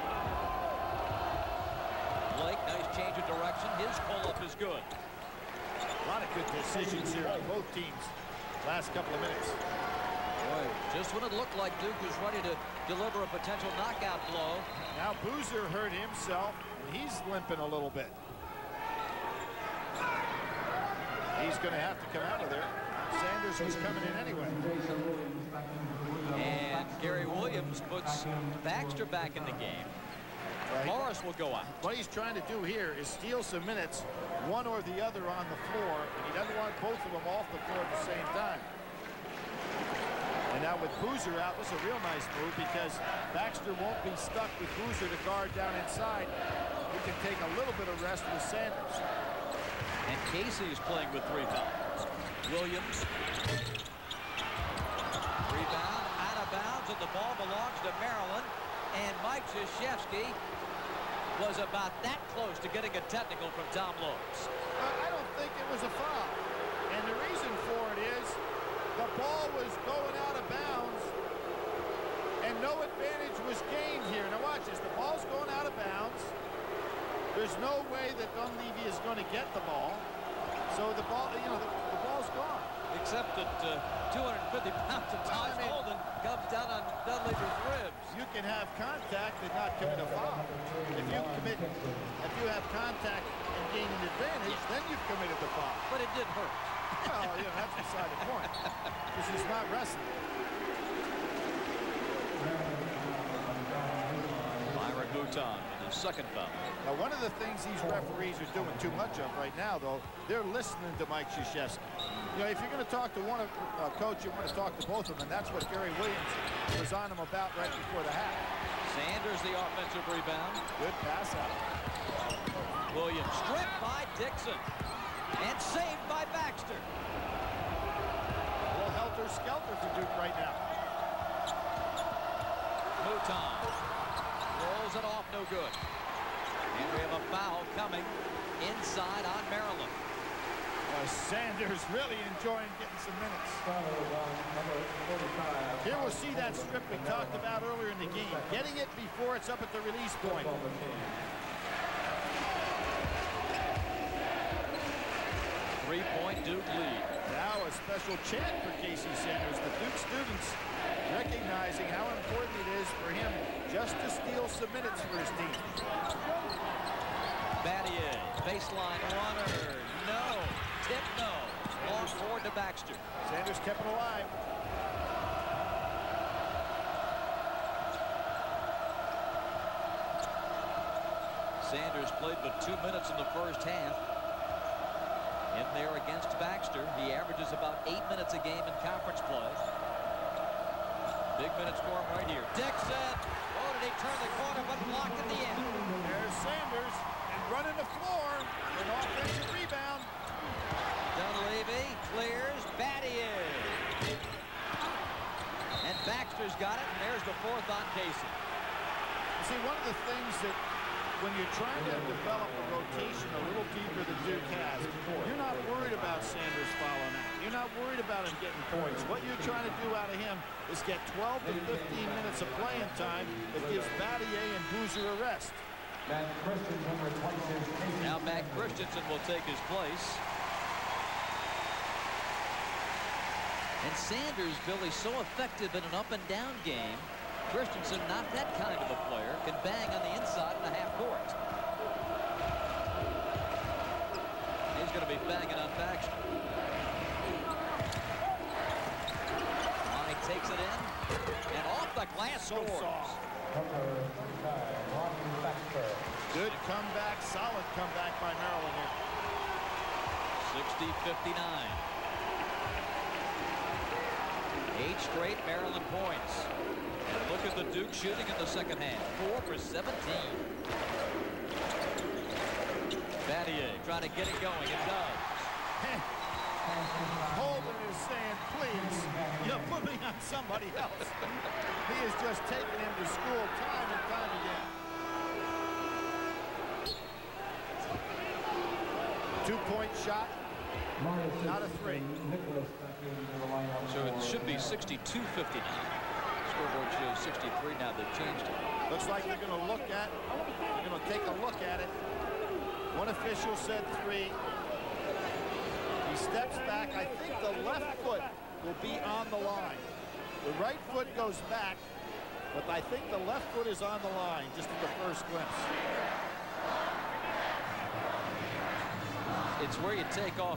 Blake, nice change of direction. His pull-up is good. A lot of good decisions here on both teams. Last couple of minutes. Boy, just when it looked like Duke was ready to deliver a potential knockout blow. Now Boozer hurt himself, and he's limping a little bit. He's going to have to come out of there. Sanders was coming in anyway. And Gary Williams puts Baxter back in the game. Right. Morris will go out. What he's trying to do here is steal some minutes, one or the other on the floor, and he doesn't want both of them off the floor at the same time. And now with Boozer out, this is a real nice move because Baxter won't be stuck with Boozer to guard down inside. He can take a little bit of rest with Sanders. And Casey is playing with 3 fouls. Williams. Rebound, out of bounds, and the ball belongs to Maryland. And Mike Krzyzewski was about that close to getting a technical from Tom Lawrence. I don't think it was a foul. And the reason for it is the ball was going out of bounds and no advantage was gained here. Now watch this. The ball's going out of bounds. There's no way that Dunleavy is going to get the ball. So the ball, you know, the ball's gone. Except that 250 pounds of Todd Holden comes down on Dunleavy's ribs. You can have contact and not commit a foul. If you have contact and gain an advantage, then you've committed the foul. But it did hurt. Well, yeah, that's beside the point. This is not wrestling. Byron Mouton with his second foul. Now, one of the things these referees are doing too much of right now, though, they're listening to Mike Krzyzewski. You know, if you're going to talk to one coach, you want to talk to both of them, and that's what Gary Williams was on him about right before the half. Sanders, the offensive rebound. Good pass out. Williams stripped by Dixon and saved by Baxter. A little helter-skelter for Duke right now. Mouton rolls it off, no good. And we have a foul coming inside on Maryland. Sanders really enjoying getting some minutes. Here we'll see that strip we talked about earlier in the game. Getting it before it's up at the release point. Three-point Duke lead. Now a special chant for Casey Sanders. The Duke students recognizing how important it is for him just to steal some minutes for his team. Battier, baseline runner, no. Tip, no. Long forward to Baxter. Sanders kept it alive. Sanders played but 2 minutes in the first half. In there against Baxter. He averages about 8 minutes a game in conference play. Big minutes for him right here. Dixon. Oh, did he turn the corner, but blocked at the end. There's Sanders and running the floor. An offensive rebound. Dunleavy clears. Battier. And Baxter's got it, and there's the fourth on Casey. See, one of the things that when you're trying to develop a rotation a little deeper than Duke has, you're not worried about Sanders fouling out. You're not worried about him getting points. What you're trying to do out of him is get 12 to 15 minutes of playing time that gives Battier and Boozer a rest. Now Matt Christensen will take his place. And Sanders, Billy, so effective in an up-and-down game. Christensen, not that kind of a player, can bang on the inside in the half court. He's going to be banging on Baxter. Lonnie takes it in, and off the glass scores. Good comeback, solid comeback by Maryland here. 60-59. 8 straight Maryland points. And look at the Duke shooting in the second half. 4 for 17. Battier trying to get it going. It does. Holden is saying, please, you're putting on somebody else. He is just taking him to school time and time again. 2-point shot. Not a 3. So it should be 62-59. Scoreboard shows 63. Now they've changed it. Looks like they're going to look at. They're going to take a look at it. One official said 3. He steps back. I think the left foot will be on the line. The right foot goes back, but I think the left foot is on the line. Just at the first glimpse. It's where you take off.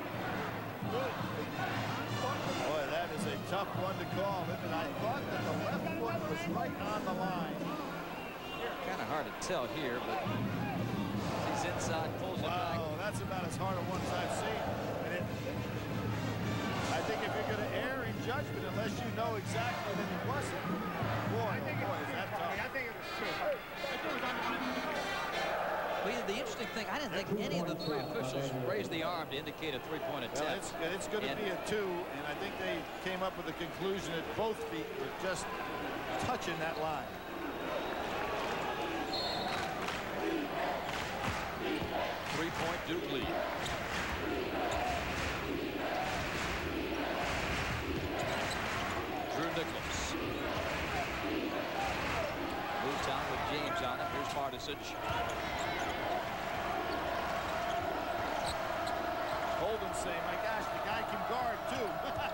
Boy, that is a tough one to call, isn't it? I thought that the left foot was right on the line. Kind of hard to tell here, but he's inside, pulls it back. Wow, that's about as hard a one as I've seen. And I think if you're going to err in judgment, unless you know exactly that it wasn't, boy, is that tough. I think it was 2. Well, the interesting thing, I didn't think any of the 3 officials raised the arm to indicate a 3-point attempt. Well, it's going to be a 2, and I think they came up with the conclusion that both feet were just touching that line. Three-point Duke lead. Drew Nicholas. Moves on with James on it. Here's Martisic. Holden saying, my gosh, the guy can guard too.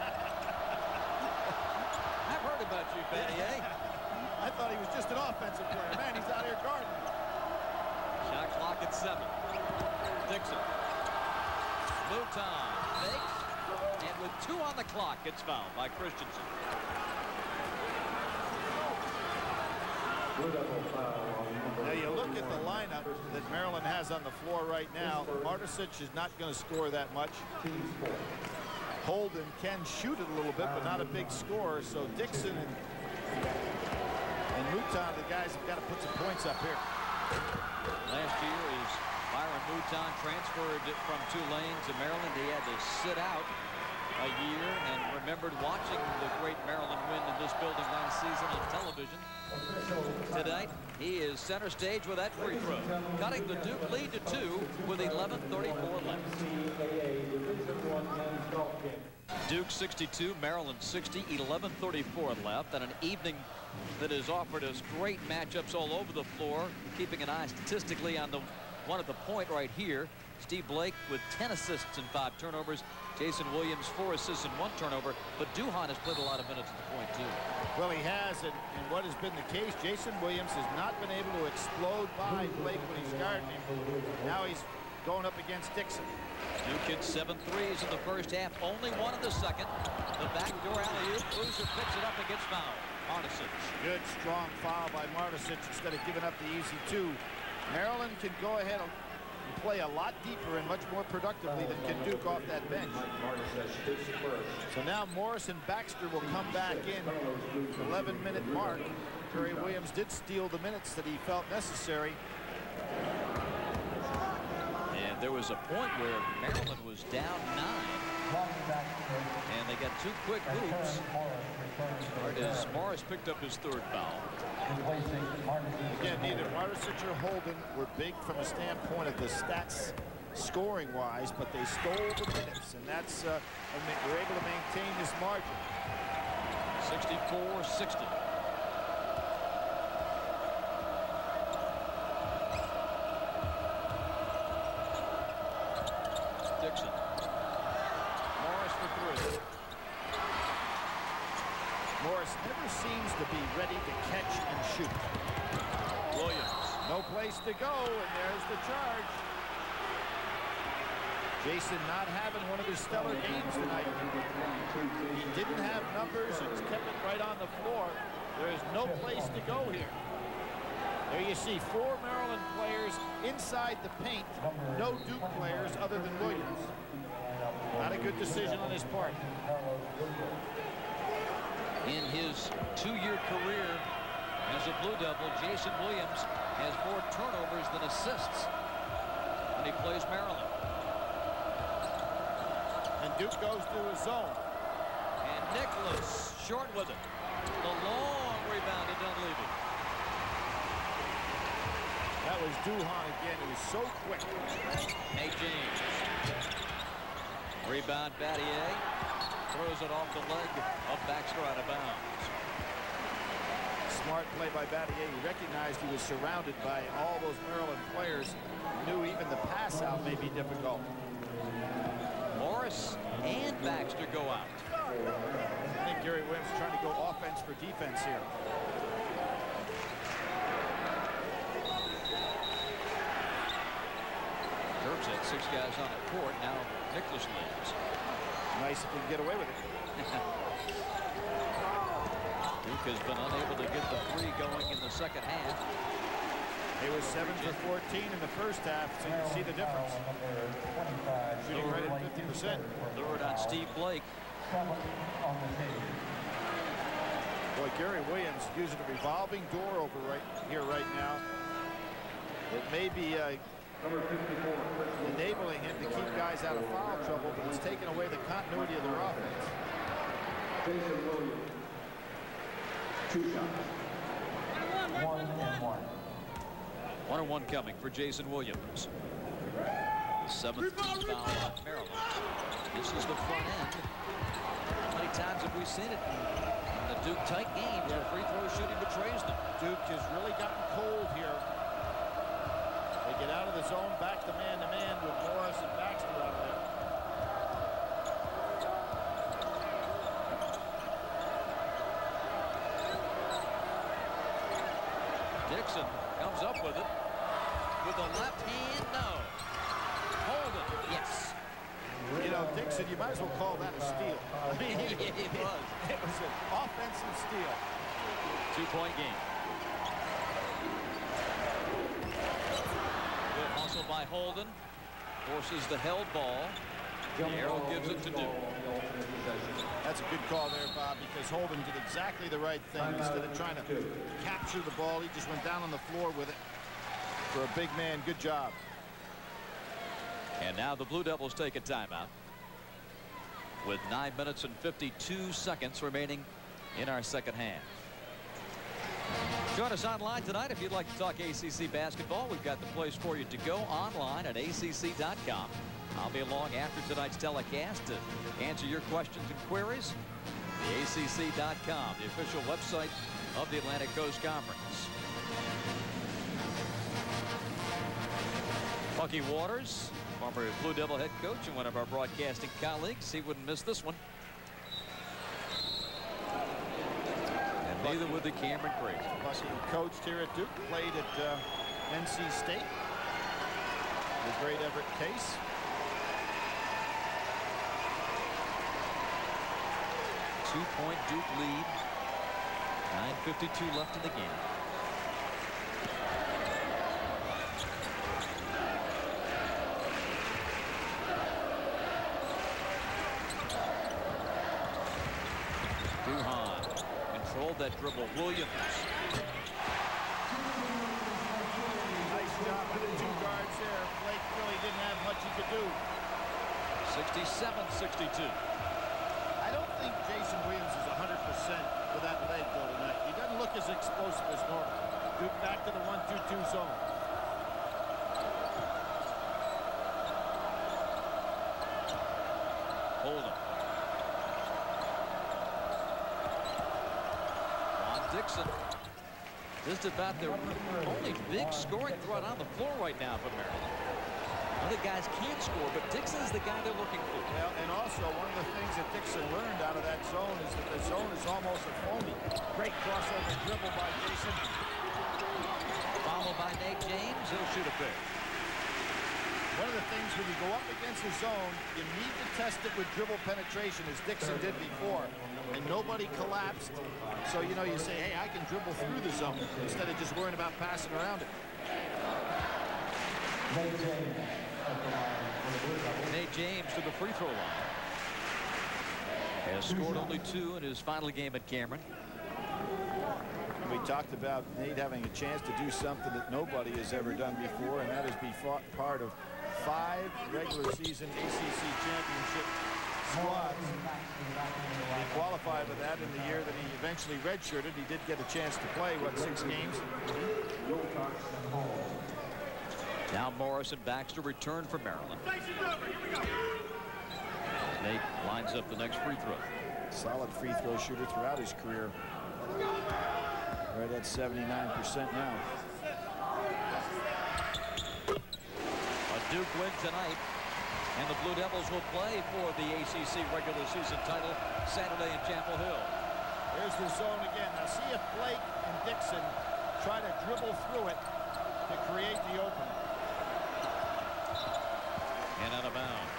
I've heard about you, Battier. I thought he was just an offensive player. Man, he's out here guarding. Shot clock at 7. Dixon. Mouton fakes, and with 2 on the clock, gets fouled by Christensen. Now you look at the lineup that Maryland has on the floor right now. Marticic is not going to score that much. Holden can shoot it a little bit, but not a big scorer. So Dixon and Mouton, the guys have got to put some points up here. Last year, as Byron Mouton transferred from Tulane to Maryland, he had to sit out a year and remembered watching the great Maryland win in this building last season on television. Tonight, he is center stage with that free throw, cutting the Duke lead to 2 with 11:34 left. Duke 62, Maryland 60, 11:34 left, and an evening that has offered us great matchups all over the floor. Keeping an eye statistically on the one at the point right here. Steve Blake with 10 assists and 5 turnovers. Jason Williams 4 assists and 1 turnover. But Duhon has played a lot of minutes at the point too. Well, he has, and what has been the case, Jason Williams has not been able to explode by Blake when he's guarding him. Now he's going up against Dixon. Duke hit 7 threes in the first half, only 1 in the second. The backdoor alley-oop. Boozer picks it up and gets fouled. Marticic. Good, strong foul by Marticic instead of giving up the easy 2. Maryland can go ahead and play a lot deeper and much more productively than can Duke off that bench. So now Morris and Baxter will come back in. 11-minute mark. Curry Williams did steal the minutes that he felt necessary. And there was a point where Maryland was down 9. And they got 2 quick hoops. As Morris picked up his 3rd foul. Again, neither Marticic or Holden were big from a standpoint of the stats scoring-wise, but they stole the minutes, and that's and they were able to maintain this margin. 64-60. Dixon. Morris for 3. Morris never seems to be ready to catch and shoot. Williams. No place to go, and there's the charge. Jason not having one of his stellar games tonight. He didn't have numbers and kept it right on the floor. There is no place to go here. There you see 4 Maryland players inside the paint. No Duke players other than Williams. Not a good decision on his part. In his 2-year career as a Blue Devil, Jason Williams has more turnovers than assists when he plays Maryland. And Duke goes to his zone. And Nicholas short with it. The long rebound to Dunleavy. That was Duhon again. He was so quick. Nate James. Rebound Battier. Throws it off the leg of Baxter out of bounds. Smart play by Battier. He recognized he was surrounded by all those Maryland players. Knew even the pass out may be difficult. Morris and Baxter go out. I think Gary Williams is trying to go offense for defense here. Terps had 6 guys on the court. Now Nicholas leads. Nice if he can get away with it. Duke has been unable to get the 3 going in the second half. He was 7 for 14 in the first half, so you can see the difference. Shooting right at 50%. Lured on Steve Blake. Boy, Gary Williams using a revolving door over right here right now. It may be enabling him to keep guys out of foul trouble, but it's taken away the continuity of their offense. Jason Williams. 2 shots. 1 and 1. 1 and 1 coming for Jason Williams. 7th team foul on Maryland. This is the front end. How many times have we seen it in the Duke tight games where free throw shooting betrays them? Duke has really gotten cold here. They get out of the zone, back to man-to-man with Morris and Baxter out there. Dixon comes up with it. With the left hand, no. Holden. Yes. You know, Dixon, you might as well call that a steal. I mean, it was. It was an offensive steal. 2-point game. Good hustle by Holden. Forces the held ball. The arrow gives it to Duke. That's a good call there, Bob, because Holden did exactly the right thing. Instead of trying to capture the ball, he just went down on the floor with it. For a big man, good job. And now the Blue Devils take a timeout with 9 minutes and 52 seconds remaining in our second half. Join us online tonight if you'd like to talk ACC basketball. We've got the place for you to go online at ACC.com. I'll be along after tonight's telecast to answer your questions and queries. The ACC.com, the official website of the Atlantic Coast Conference. Bucky Waters, former Blue Devil head coach and one of our broadcasting colleagues. He wouldn't miss this one. And neither would the Cameron Crazy. Bucky coached here at Duke, played at NC State. The great Everett Case. Two-point Duke lead. 9:52 left in the game. Duhan controlled that dribble. Williams. Nice job by the two guards there. Blake really didn't have much he could do. 67-62. I don't think Jason Williams is 100% with that leg though tonight. He doesn't look as explosive as normal. Duke back to the 1-2-2 zone. Holden. Juan Dixon. Just about the only big scoring threat on the floor right now for Maryland. Other guys can't score, but Dixon's the guy they're looking for. Well, and also one of the things that Dixon learned out of that zone is that the zone is almost a phony. Great crossover dribble by Jason. Followed by Nate James. He'll shoot a pair. One of the things when you go up against the zone, you need to test it with dribble penetration, as Dixon did before, and nobody collapsed. So, you know, you say, hey, I can dribble through the zone instead of just worrying about passing around it. Nate James to the free throw line. Has scored only 2 in his final game at Cameron. We talked about Nate having a chance to do something that nobody has ever done before, and that is be part of 5 regular season ACC championship squads. He qualified with that in the year that he eventually redshirted. He did get a chance to play, what, 6 games? Now Morris and Baxter return for Maryland. Nate lines up the next free throw. Solid free throw shooter throughout his career. Right at 79% now. A Duke win tonight, and the Blue Devils will play for the ACC regular season title Saturday in Chapel Hill. There's the zone again. Now see if Blake and Dixon try to dribble through it to create the opening. And out of bounds.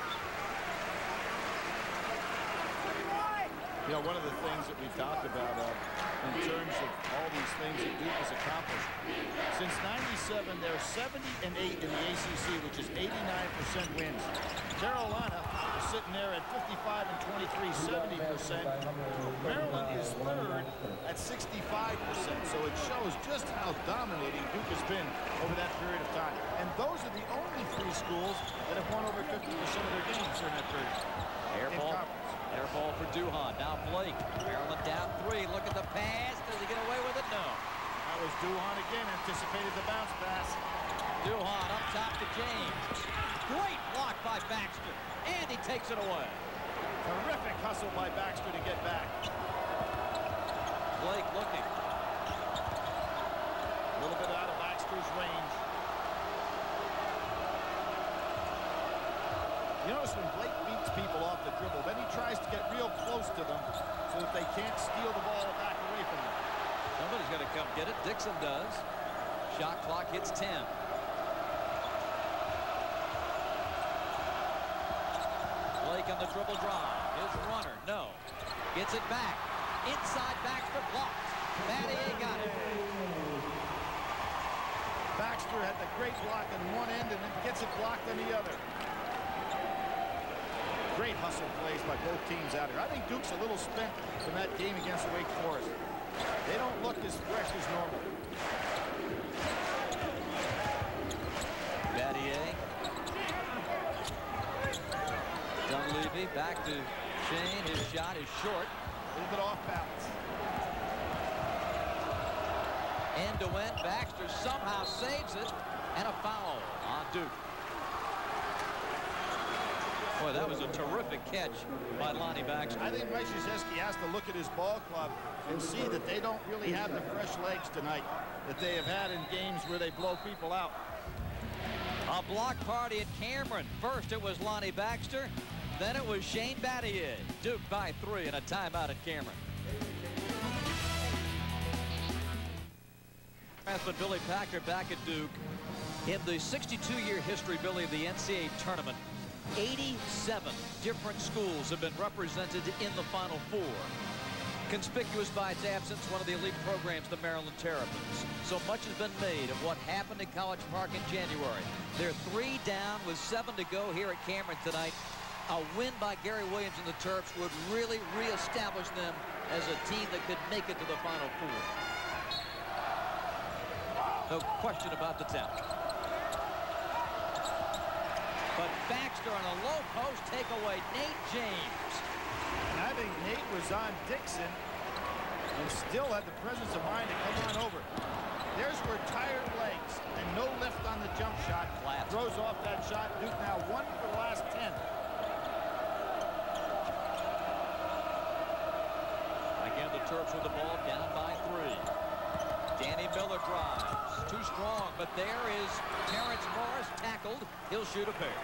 You know, one of the things that we talked about in terms of all these things that Duke has accomplished. Since '97, they're 70-8 in the ACC, which is 89% wins. Carolina is sitting there at 55 and 23, 70%. Maryland is third at 65%. So it shows just how dominating Duke has been over that period of time. And those are the only 3 schools that have won over 50% of their games during that period. Air ball for Duhan. Now Blake. Maryland down 3. Look at the pass. Does he get away with it? No. That was Duhan again. Anticipated the bounce pass. Duhan up top to James. Great block by Baxter. And he takes it away. Terrific hustle by Baxter to get back. Blake looking. A little bit out of Baxter's range. You notice when Blake beats people off the dribble, then he tries to get real close to them so that they can't steal the ball back away from him. Somebody's going to come get it. Dixon does. Shot clock hits 10. Blake on the dribble drive. His runner, no. Gets it back. Inside Baxter, blocked. Battier got it. Baxter had the great block on one end and then gets it blocked on the other. Great hustle plays by both teams out here. I think Duke's a little spent from that game against Wake Forest. They don't look as fresh as normal. Battier. Dunleavy back to Shane. His shot is short. A little bit off balance. End to end. Baxter somehow saves it. And a foul on Duke. Boy, that was a terrific catch by Lonnie Baxter. I think Mike Krzyzewski has to look at his ball club and see that they don't really have the fresh legs tonight that they have had in games where they blow people out. A block party at Cameron. First it was Lonnie Baxter. Then it was Shane Battier. Duke by 3 and a timeout at Cameron. But Billy Packer back at Duke. In the 62-year history, Billy, of the NCAA tournament, 87 different schools have been represented in the Final Four. Conspicuous by its absence, one of the elite programs, the Maryland Terrapins. So much has been made of what happened at College Park in January. They're 3 down with 7 to go here at Cameron tonight. A win by Gary Williams and the Terps would really reestablish them as a team that could make it to the Final Four. No question about the talent. But Baxter on a low post takeaway. Nate James. And I think Nate was on Dixon and still had the presence of mind to come on over. There's where tired legs and no lift on the jump shot throws off that shot. Duke now 1 for the last 10. Again, the Terps with the ball down by 3. Danny Miller drives. Too strong, but there is Terrence Morris tackled. He'll shoot a pair.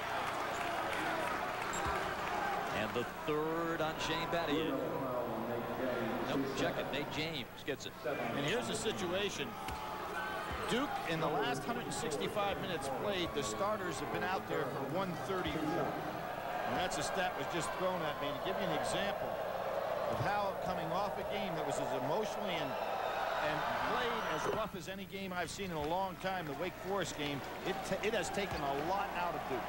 And the third on Shane Battier. Nope, check it. Nate James gets it. And here's the situation. Duke, in the last 165 minutes played, the starters have been out there for 134. And that's a stat was just thrown at me to give you an example of how coming off a game that was as emotionally and played as rough as any game I've seen in a long time, the Wake Forest game, it has taken a lot out of Duke.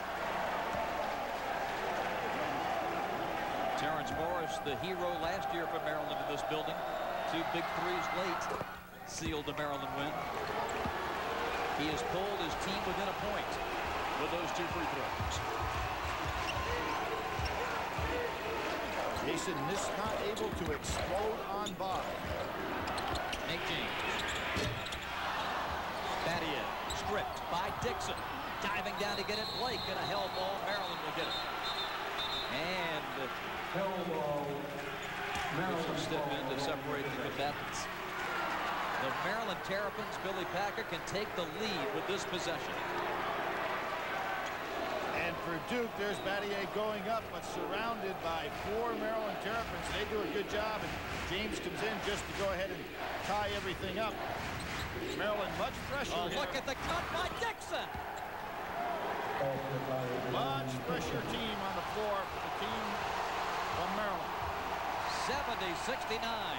Terrence Morris, the hero last year for Maryland in this building. 2 big threes late sealed the Maryland win. He has pulled his team within a point with those 2 free throws. Jason Miss not able to explode on Bob. Nate James. Battier stripped by Dixon. Diving down to get it. Blake and a hell ball. Maryland will get it. And hell ball. Maryland step in to separate the combatants. The Maryland Terrapins, Billy Packer, can take the lead with this possession. And for Duke, there's Battier going up, but surrounded by 4 Maryland Terrapins. They do a good job, and James comes in just to go ahead and tie everything up. Maryland much pressure. Oh, look at the cut by Dixon. Much pressure team on the floor for the team from Maryland. 70-69.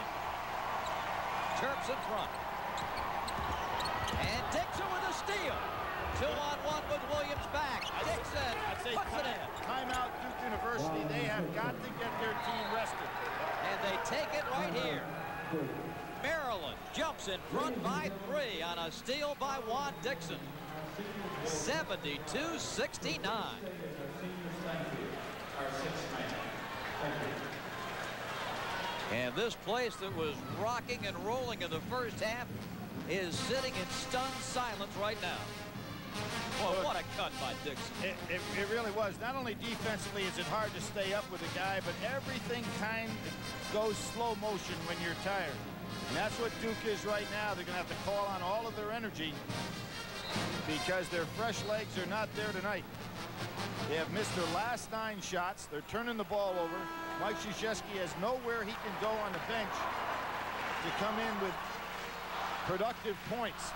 Terps in front. And Dixon with a steal. 2-on-1 with Williams back. Dixon puts it in. Timeout Duke University. They have got to get their team rested. And they take it right here. Maryland jumps in front by 3 on a steal by Juan Dixon. 72-69. And this place that was rocking and rolling in the first half is sitting in stunned silence right now. Boy, what a cut by Dixon. It really was. Not only defensively is it hard to stay up with a guy, but everything kind of goes slow motion when you're tired. And that's what Duke is right now. They're going to have to call on all of their energy because their fresh legs are not there tonight. They have missed their last 9 shots. They're turning the ball over. Mike Krzyzewski has nowhere he can go on the bench to come in with productive points.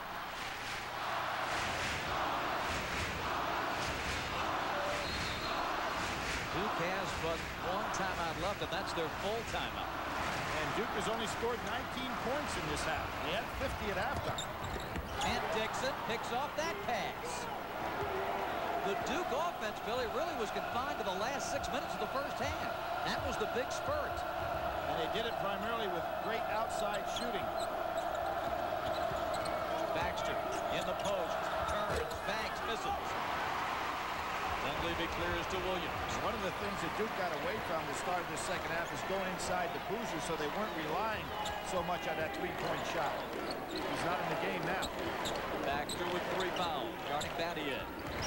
has but one timeout left, and that's their full timeout. And Duke has only scored 19 points in this half. They had 50 at halftime. And Dixon picks off that pass. The Duke offense, Billy, really was confined to the last 6 minutes of the first half. That was the big spurt. And they did it primarily with great outside shooting. Baxter in the post, turns, banks, misses. Dunleavy clears to Williams. One of the things that Duke got away from the start of the second half is going inside the Hoosiers, so they weren't relying so much on that three-point shot. He's not in the game now. Baxter with 3 fouls, guarding Battier.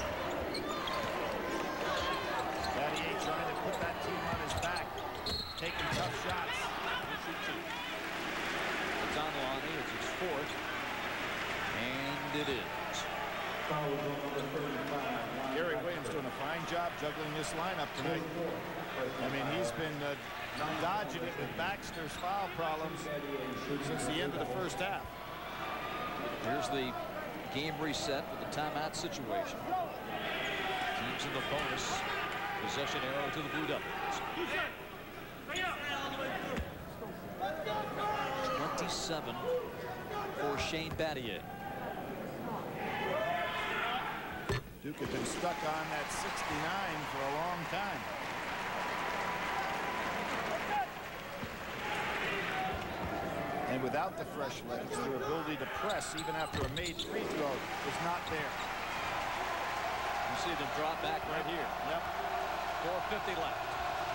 Battier trying to put that team on his back, taking tough shots. It's on Lonnie. It's his 4th. And it is. Gary Williams doing a fine job juggling this lineup tonight. I mean, he's been dodging it with Baxter's foul problems since the end of the first half. Here's the game reset with the timeout situation. Teams in the bonus. Possession arrow to the Blue Devils. 27 for Shane Battier. Duke had been stuck on that 69 for a long time. And without the fresh legs, their ability to press even after a made free throw is not there. You see them drop back right here. Yep. 4:50 left.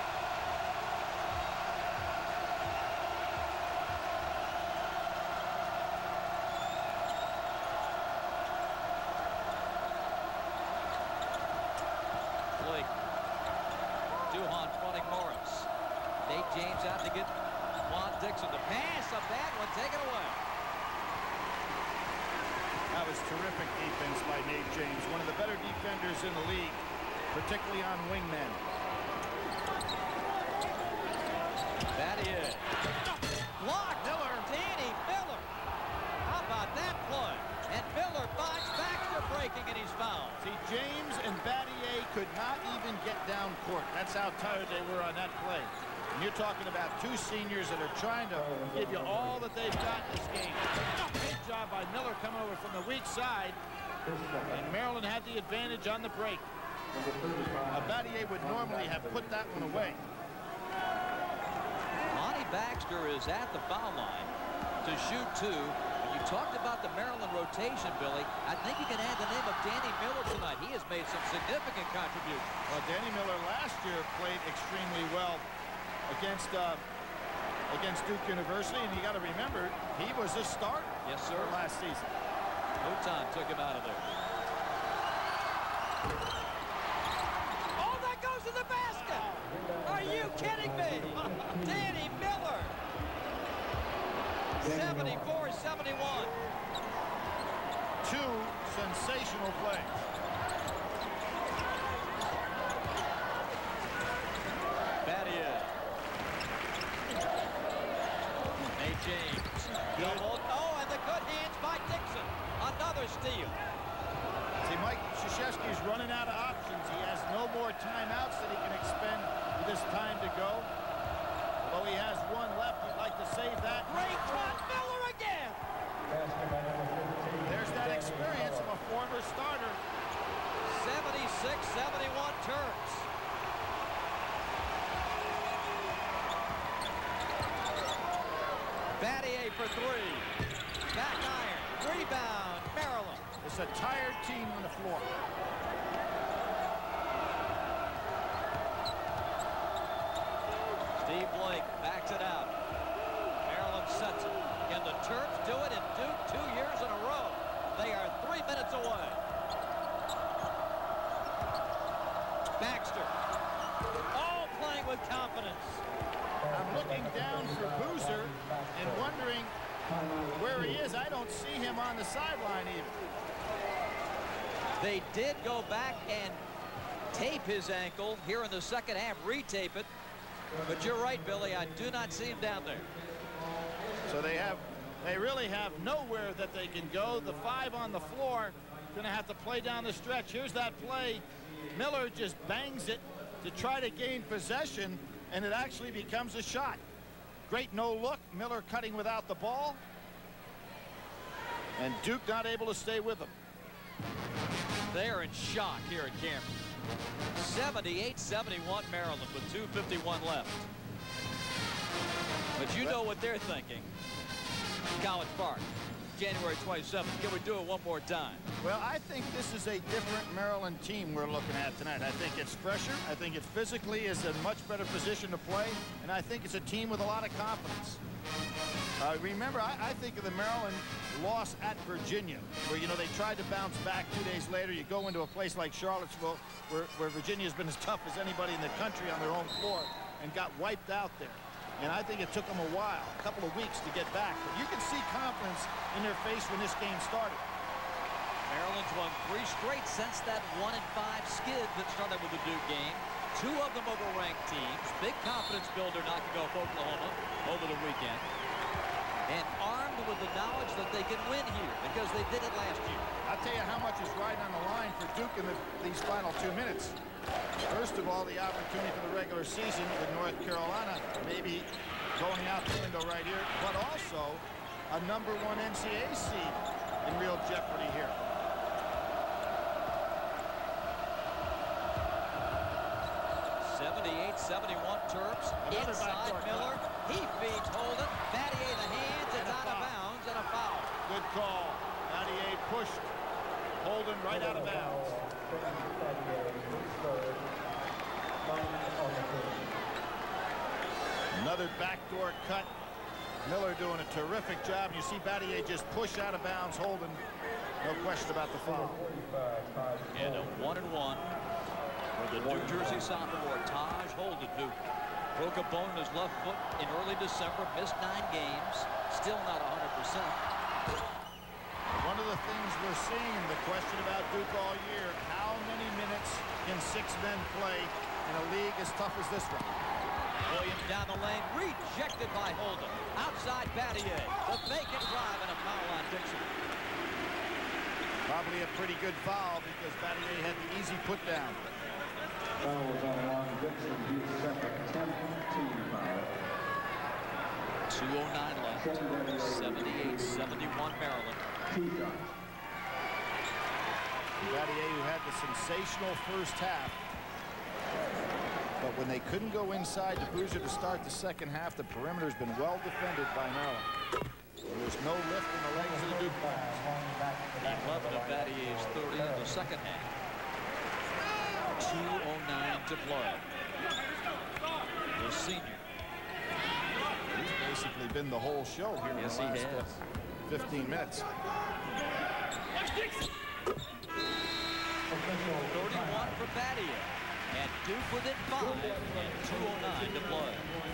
Duhon fronting Morris. Nate James out to get Juan Dixon. The pass, a bad one, taken away. That was terrific defense by Nate James, one of the better defenders in the league, particularly on wingmen. Battier. Blocked. Miller. Danny Miller. How about that play? And Miller finds Baxter breaking, and he's fouled. See, James and Battier could not even get down court. That's how tired they were on that play. And you're talking about two seniors that are trying to give you all that they've got in this game. Good job by Miller coming over from the weak side. And Maryland had the advantage on the break. Battier would normally have put that one away. Lonnie Baxter is at the foul line to shoot 2. You talked about the Maryland rotation, Billy. I think you can add the name of Danny Miller tonight. He has made some significant contributions. Well, Danny Miller last year played extremely well against Duke University, and you got to remember he was a starter. Yes, sir. Last season. Mouton took him out of there. Oh, that goes to the basket! Are you kidding me? Danny Miller. 74-71. 2 sensational plays. Battier. Nate James. Doubled. Oh, and the good hands by Dixon. Another steal. See, Mike Krzyzewski's running out of options. He has no more timeouts that he can expend with this time to go. Although he has one left, he'd like to save that. Great shot, Miller again. There's that experience of a former starter. 76-71 Terps. Battier for 3. Back iron. Rebound. Maryland. It's a tired team on the floor. Steve Blake backs it out. Maryland sets it. Can the Terps do it in Duke 2 years in a row? They are 3 minutes away. Baxter. All playing with confidence. I'm looking down for Boozer and wondering where he is. I don't see him on the sideline either. They did go back and tape his ankle here in the second half, retape it. But you're right, Billy. I do not see him down there. So they really have nowhere that they can go. The 5 on the floor going to have to play down the stretch. Here's that play. Miller just bangs it to try to gain possession, and it actually becomes a shot. Great no look. Miller cutting without the ball. And Duke not able to stay with him. They're in shock here at Cameron. 78-71 Maryland with 2:51 left. But you know what they're thinking. College Park, January 27th. Can we do it one more time? Well, I think this is a different Maryland team we're looking at tonight. I think it's fresher. I think it physically is in much better position to play. And I think it's a team with a lot of confidence. Remember, I think of the Maryland loss at Virginia, where, you know, they tried to bounce back 2 days later. You go into a place like Charlottesville, where Virginia's been as tough as anybody in the country on their own floor, and got wiped out there. And I think it took them a while, a couple of weeks to get back. But you can see confidence in their face when this game started. Maryland's won 3 straight since that 1-5 skid that started with the Duke game. 2 of them over ranked teams. Big confidence builder knocking off Oklahoma over the weekend. And armed with the knowledge that they can win here because they did it last year. I'll tell you how much is riding on the line for Duke in these final 2 minutes. First of all, the opportunity for the regular season with North Carolina maybe going out the window right here, but also a #1 NCAA seed in real jeopardy here. Terps inside Miller. He feeds Holden. Battier the hands. It's out of bounds and a foul. Good call. Battier pushed Holden right out of bounds. Another backdoor cut. Miller doing a terrific job. You see Battier just push out of bounds Holden. No question about the foul. And a 1-1 for the New Jersey sophomore Taj Holden, who broke a bone in his left foot in early December, missed 9 games, still not 100%. One of the things we're seeing, the question about Duke all year, how many minutes can 6 men play in a league as tough as this one? Williams down the lane, rejected by Holden. Outside Battier, the vacant drive and a foul on Dixon. Probably a pretty good foul because Battier had the easy put down. 2:09 left. 78-71 Maryland. Battier, who had the sensational first half, but when they couldn't go inside the Bruiser to start the second half, the perimeter's been well defended by Maryland. And there's no lift in the legs of the Duke players. 11 of Battier's 30 in the second half. 2:09 to play. The senior. He's basically been the whole show here in the last 15 minutes. 31 for Battier. And Duke within 5 and 2:09 to play.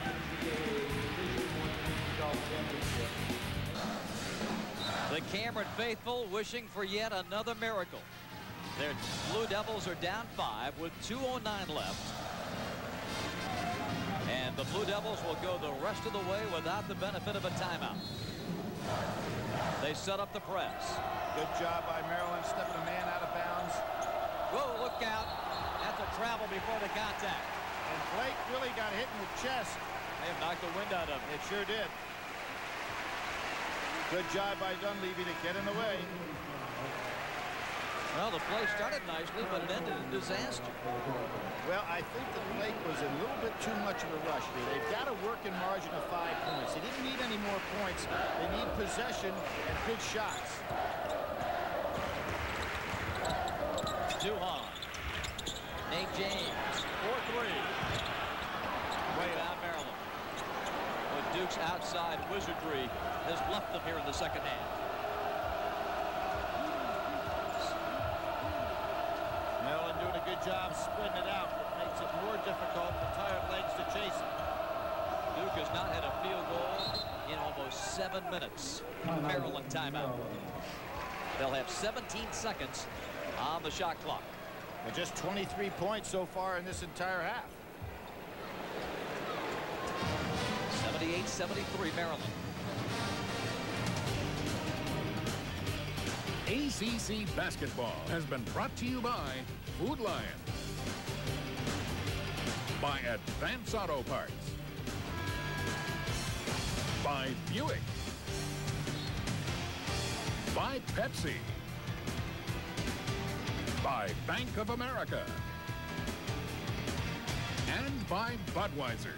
The Cameron faithful wishing for yet another miracle. Their Blue Devils are down 5 with 2:09 left. And the Blue Devils will go the rest of the way without the benefit of a timeout. They set up the press. Good job by Maryland, stepping a man out of bounds. Whoa, look out. That's a travel before the contact. And Blake really got hit in the chest. They have knocked the wind out of him. It sure did. Good job by Dunleavy to get in the way. Well, the play started nicely, but it ended in disaster. Well, I think that Blake was a little bit too much of a rush here. They've got to work in margin of 5 points. They didn't need any more points. They need possession and big shots. Duhon. Nate James, 4-3. Way out Maryland. But Duke's outside wizardry has left them here in the second half. Maryland doing a good job splitting it out. It makes it more difficult for tired legs to chase it. Duke has not had a field goal in almost 7 minutes. Maryland timeout. They'll have 17 seconds on the shot clock. But just 23 points so far in this entire half. 78-73 Maryland. ACC Basketball has been brought to you by Food Lion. By Advance Auto Parts. By Buick. By Pepsi. By Bank of America. And by Budweiser.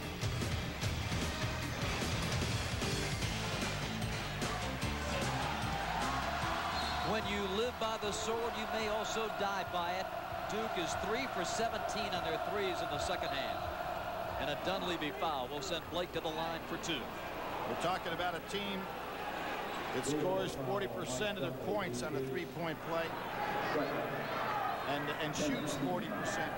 When you live by the sword, you may also die by it. Duke is 3 for 17 on their threes in the second half. And a Dunleavy foul will send Blake to the line for 2. We're talking about a team that scores 40% of their points on a three-point play and shoots 40% from 3.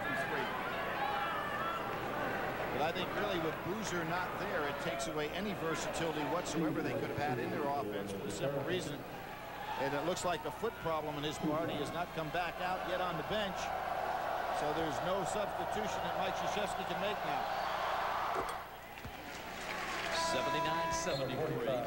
But I think really with Boozer not there, it takes away any versatility whatsoever they could have had in their offense for the simple reason. And it looks like a foot problem in his party has not come back out yet on the bench. So there's no substitution that Mike Krzyzewski can make now. 79-73.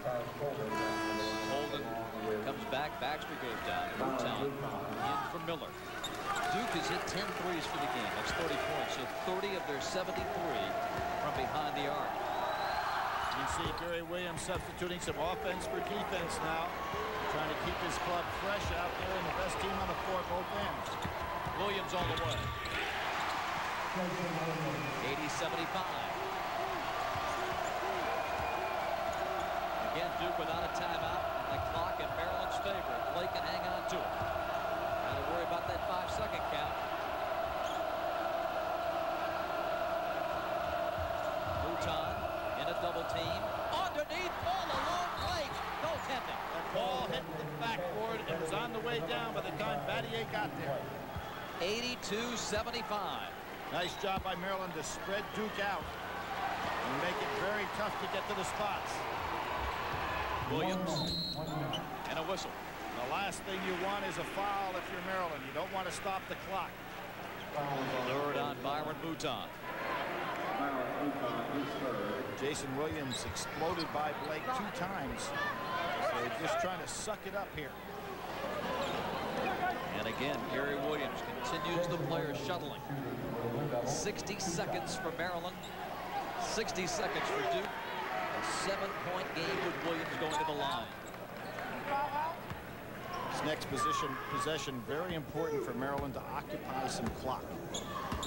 Holden comes back. Baxter goes down. Mouton in for Miller. Duke has hit 10 threes for the game. That's 30 points. So 30 of their 73 from behind the arc. You see Gary Williams substituting some offense for defense now. Trying to keep his club fresh out there and the best team on the floor both ends. Williams all the way. 80-75. Again, Duke without a timeout. And the clock in Maryland's favor. Blake can hang on to it. Got to worry about that 5-second count. Mouton in a double team. Underneath, all alone, Blake. Goaltending. That ball hit the backboard and was on the way down by the time Battier got there. 82-75. Nice job by Maryland to spread Duke out and make it very tough to get to the spots. Williams and a whistle. The last thing you want is a foul if you're Maryland. You don't want to stop the clock. Third on Byron Mouton. Jason Williams exploded by Blake 2 times. So they're just trying to suck it up here. And again, Gary Williams continues the players shuttling. 60 seconds for Maryland. 60 seconds for Duke. A 7-point game with Williams going to the line. This next possession very important for Maryland to occupy some clock. 2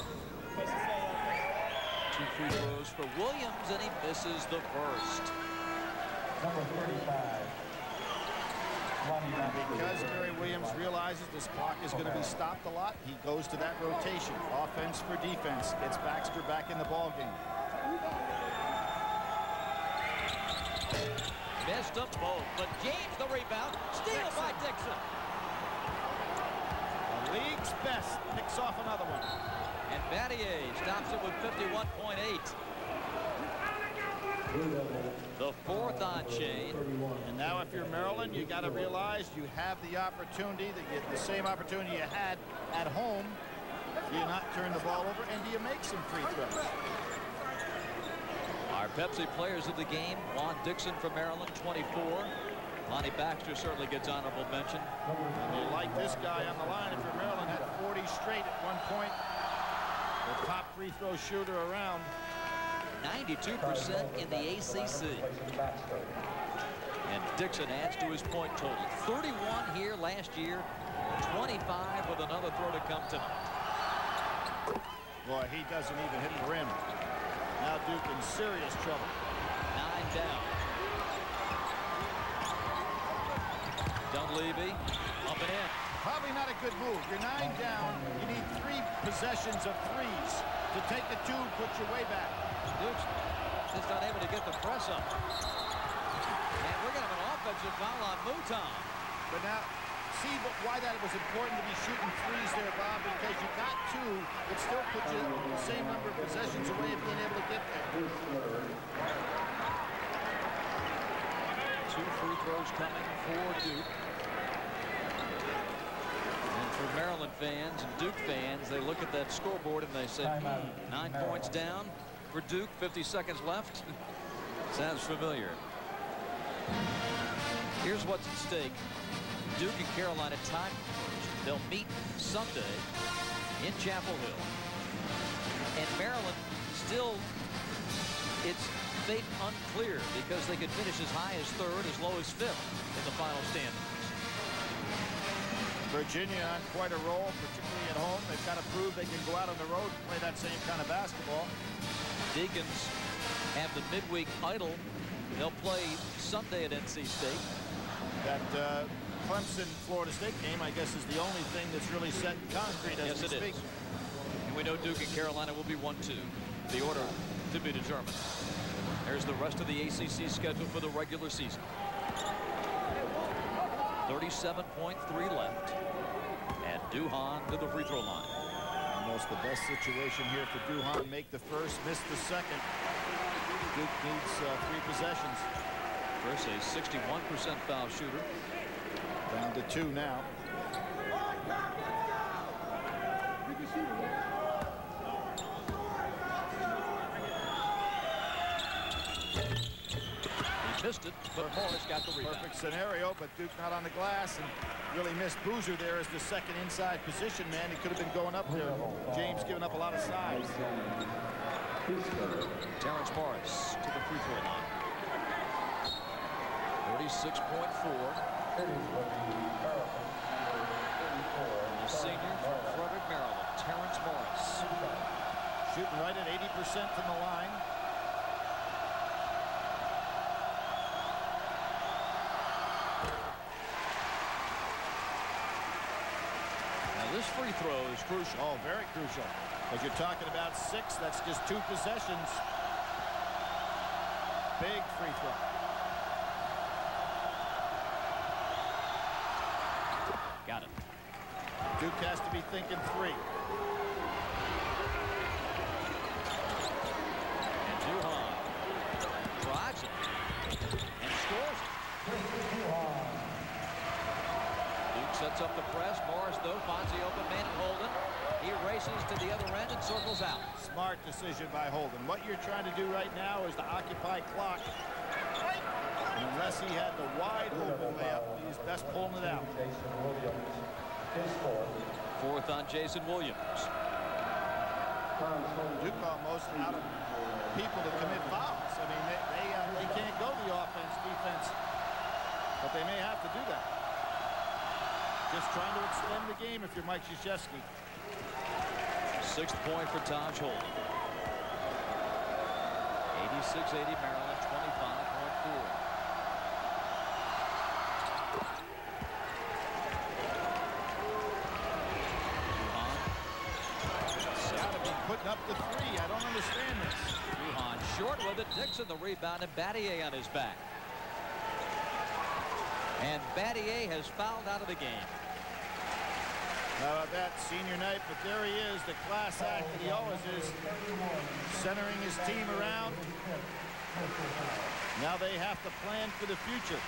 free throws for Williams, and he misses the first. Number 35. Because Gary Williams realizes this clock is going to be stopped a lot, he goes to that rotation. Offense for defense. Gets Baxter back in the ballgame. Missed them both, but James the rebound. Steal by Dixon. The league's best picks off another one. And Battier stops it with 51.8. The fourth on Shane. And now if you're Maryland, you got to realize you have the opportunity, the same opportunity you had at home. Do you not turn the ball over, and do you make some free throws? Our Pepsi players of the game: Juan Dixon from Maryland, 24. Lonnie Baxter certainly gets honorable mention. And you like this guy on the line if you're Maryland. Had 40 straight at one point. The top free throw shooter around. 92% in the ACC. And Dixon adds to his point total. 31 here last year. 25 with another throw to come tonight. Boy, he doesn't even hit the rim. Now Duke in serious trouble. 9 down. Dunleavy up and in. Probably not a good move. You're 9 down. You need 3 possessions of threes to take the 2, put your way back. Duke's just not able to get the press up. And we're going to have an offensive foul on Mouton. But now, see why that was important to be shooting threes there, Bob, because you got 2, it still puts you the same number of possessions away of being able to get there. 2 free throws coming for Duke. And for Maryland fans and Duke fans, they look at that scoreboard and they say, 9 points down for Duke, 50 seconds left. Sounds familiar. Here's what's at stake. Duke and Carolina tied. They'll meet Sunday in Chapel Hill. And Maryland still, it's fate unclear because they could finish as high as 3rd, as low as 5th in the final standings. Virginia on quite a roll, particularly at home. They've got to prove they can go out on the road and play that same kind of basketball. Deacons have the midweek idle. They'll play Sunday at NC State. That Clemson-Florida State game, I guess, is the only thing that's really set in concrete as we speak. Yes, it is. And we know Duke and Carolina will be 1-2. The order to be determined. There's the rest of the ACC schedule for the regular season. 37.3 left. And Duhon to the free throw line. Almost the best situation here for Duhon. Make the first, miss the second. Duke needs 3 possessions. First, a 61% foul shooter. Down to 2 now. He missed it, but Morris got the rebound. Perfect scenario, but Duke not on the glass, and really missed Boozer there as the second inside position man. He could have been going up there. James giving up a lot of size. Terrence Morris to the free throw line. 36.4. The senior from Frederick, Maryland, Terrence Morris. Shooting right at 80% from the line. Now this free throw is crucial. Oh, very crucial. As you're talking about 6, that's just 2 possessions. Big free throw. Got it. Duke has to be thinking 3. And Duhon drives it and scores it. Duke sets up the press. Morris, though, finds the open man and Holden. He races to the other end and circles out. Smart decision by Holden. What you're trying to do right now is to occupy clock. And unless he had the wide open layup, he's best pulling it out. 4th on Jason Williams. Duke almost out of people to commit fouls. I mean, they can't go the offense, defense, but they may have to do that. Just trying to extend the game if you're Mike Krzyzewski. 6th point for Taj Holden. 86-80 Maryland, 25.4. Gotta be putting up the 3. I don't understand this. Duhon short with it. Dixon the rebound and Battier on his back. And Battier has fouled out of the game. How about that, senior night, but there he is, the class act that he always is, centering his team around. Now they have to plan for the future.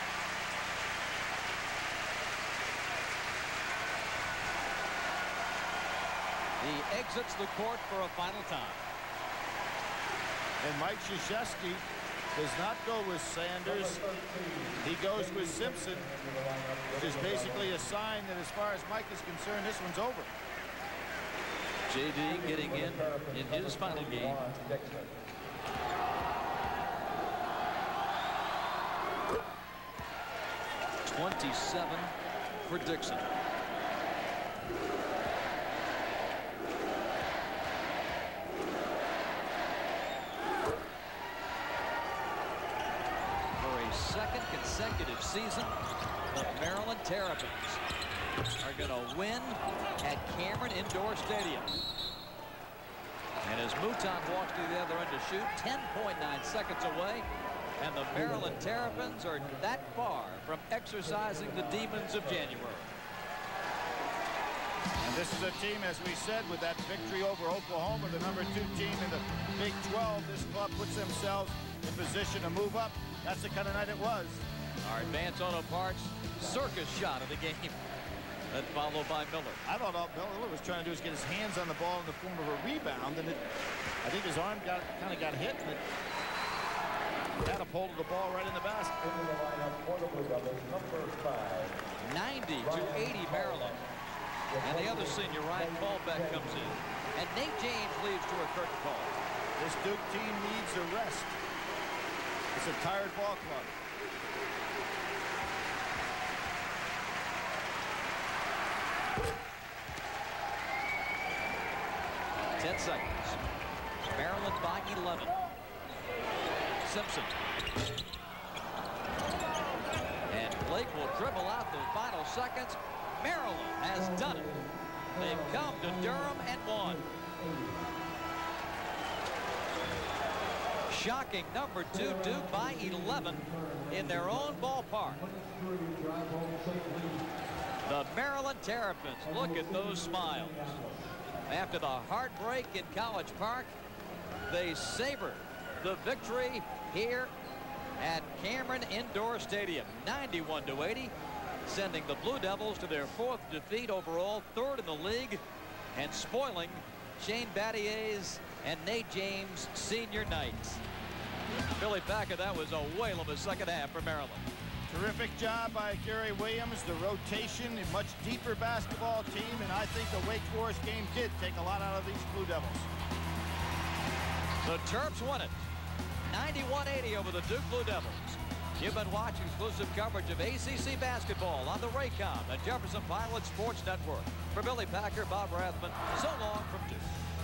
He exits the court for a final time. And Mike Krzyzewski does not go with Sanders. He goes with Simpson, which is basically a sign that as far as Mike is concerned, this one's over. JD getting in his final game. .27 for Dixon. Second consecutive season, the Maryland Terrapins are going to win at Cameron Indoor Stadium. And as Mouton walks to the other end to shoot, 10.9 seconds away, and the Maryland Terrapins are that far from exercising the demons of January. And this is a team, as we said, with that victory over Oklahoma, the #2 team in the Big 12. This club puts themselves in position to move up. That's the kind of night it was. Our Advance Auto Parts circus shot of the game. Then followed by Miller. I thought all Miller was trying to do is get his hands on the ball in the form of a rebound, and I think his arm kind of got hit, and it catapulted the ball right in the basket. 90-80 Maryland. And the other senior, Ryan Callbeck, comes in. And Nate James leads to a curtain call. This Duke team needs a rest. It's a tired ball club. Ten seconds. Maryland by 11. Simpson. And Blake will dribble out the final seconds. Maryland has done it. They've come to Durham and won. Shocking number 2 Duke by 11 in their own ballpark. The Maryland Terrapins, look at those smiles. After the heartbreak in College Park, they savor the victory here at Cameron Indoor Stadium, 91-80, sending the Blue Devils to their 4th defeat overall, 3rd in the league, and spoiling Shane Battier's and Nate James' senior nights. Billy Packer, that was a whale of a second half for Maryland. Terrific job by Gary Williams. The rotation, a much deeper basketball team, and I think the Wake Forest game did take a lot out of these Blue Devils. The Terps won it, 91-80 over the Duke Blue Devils. You've been watching exclusive coverage of ACC basketball on the Raycom and Jefferson Pilot Sports Network. For Billy Packer, Bob Rathman, so long from Duke.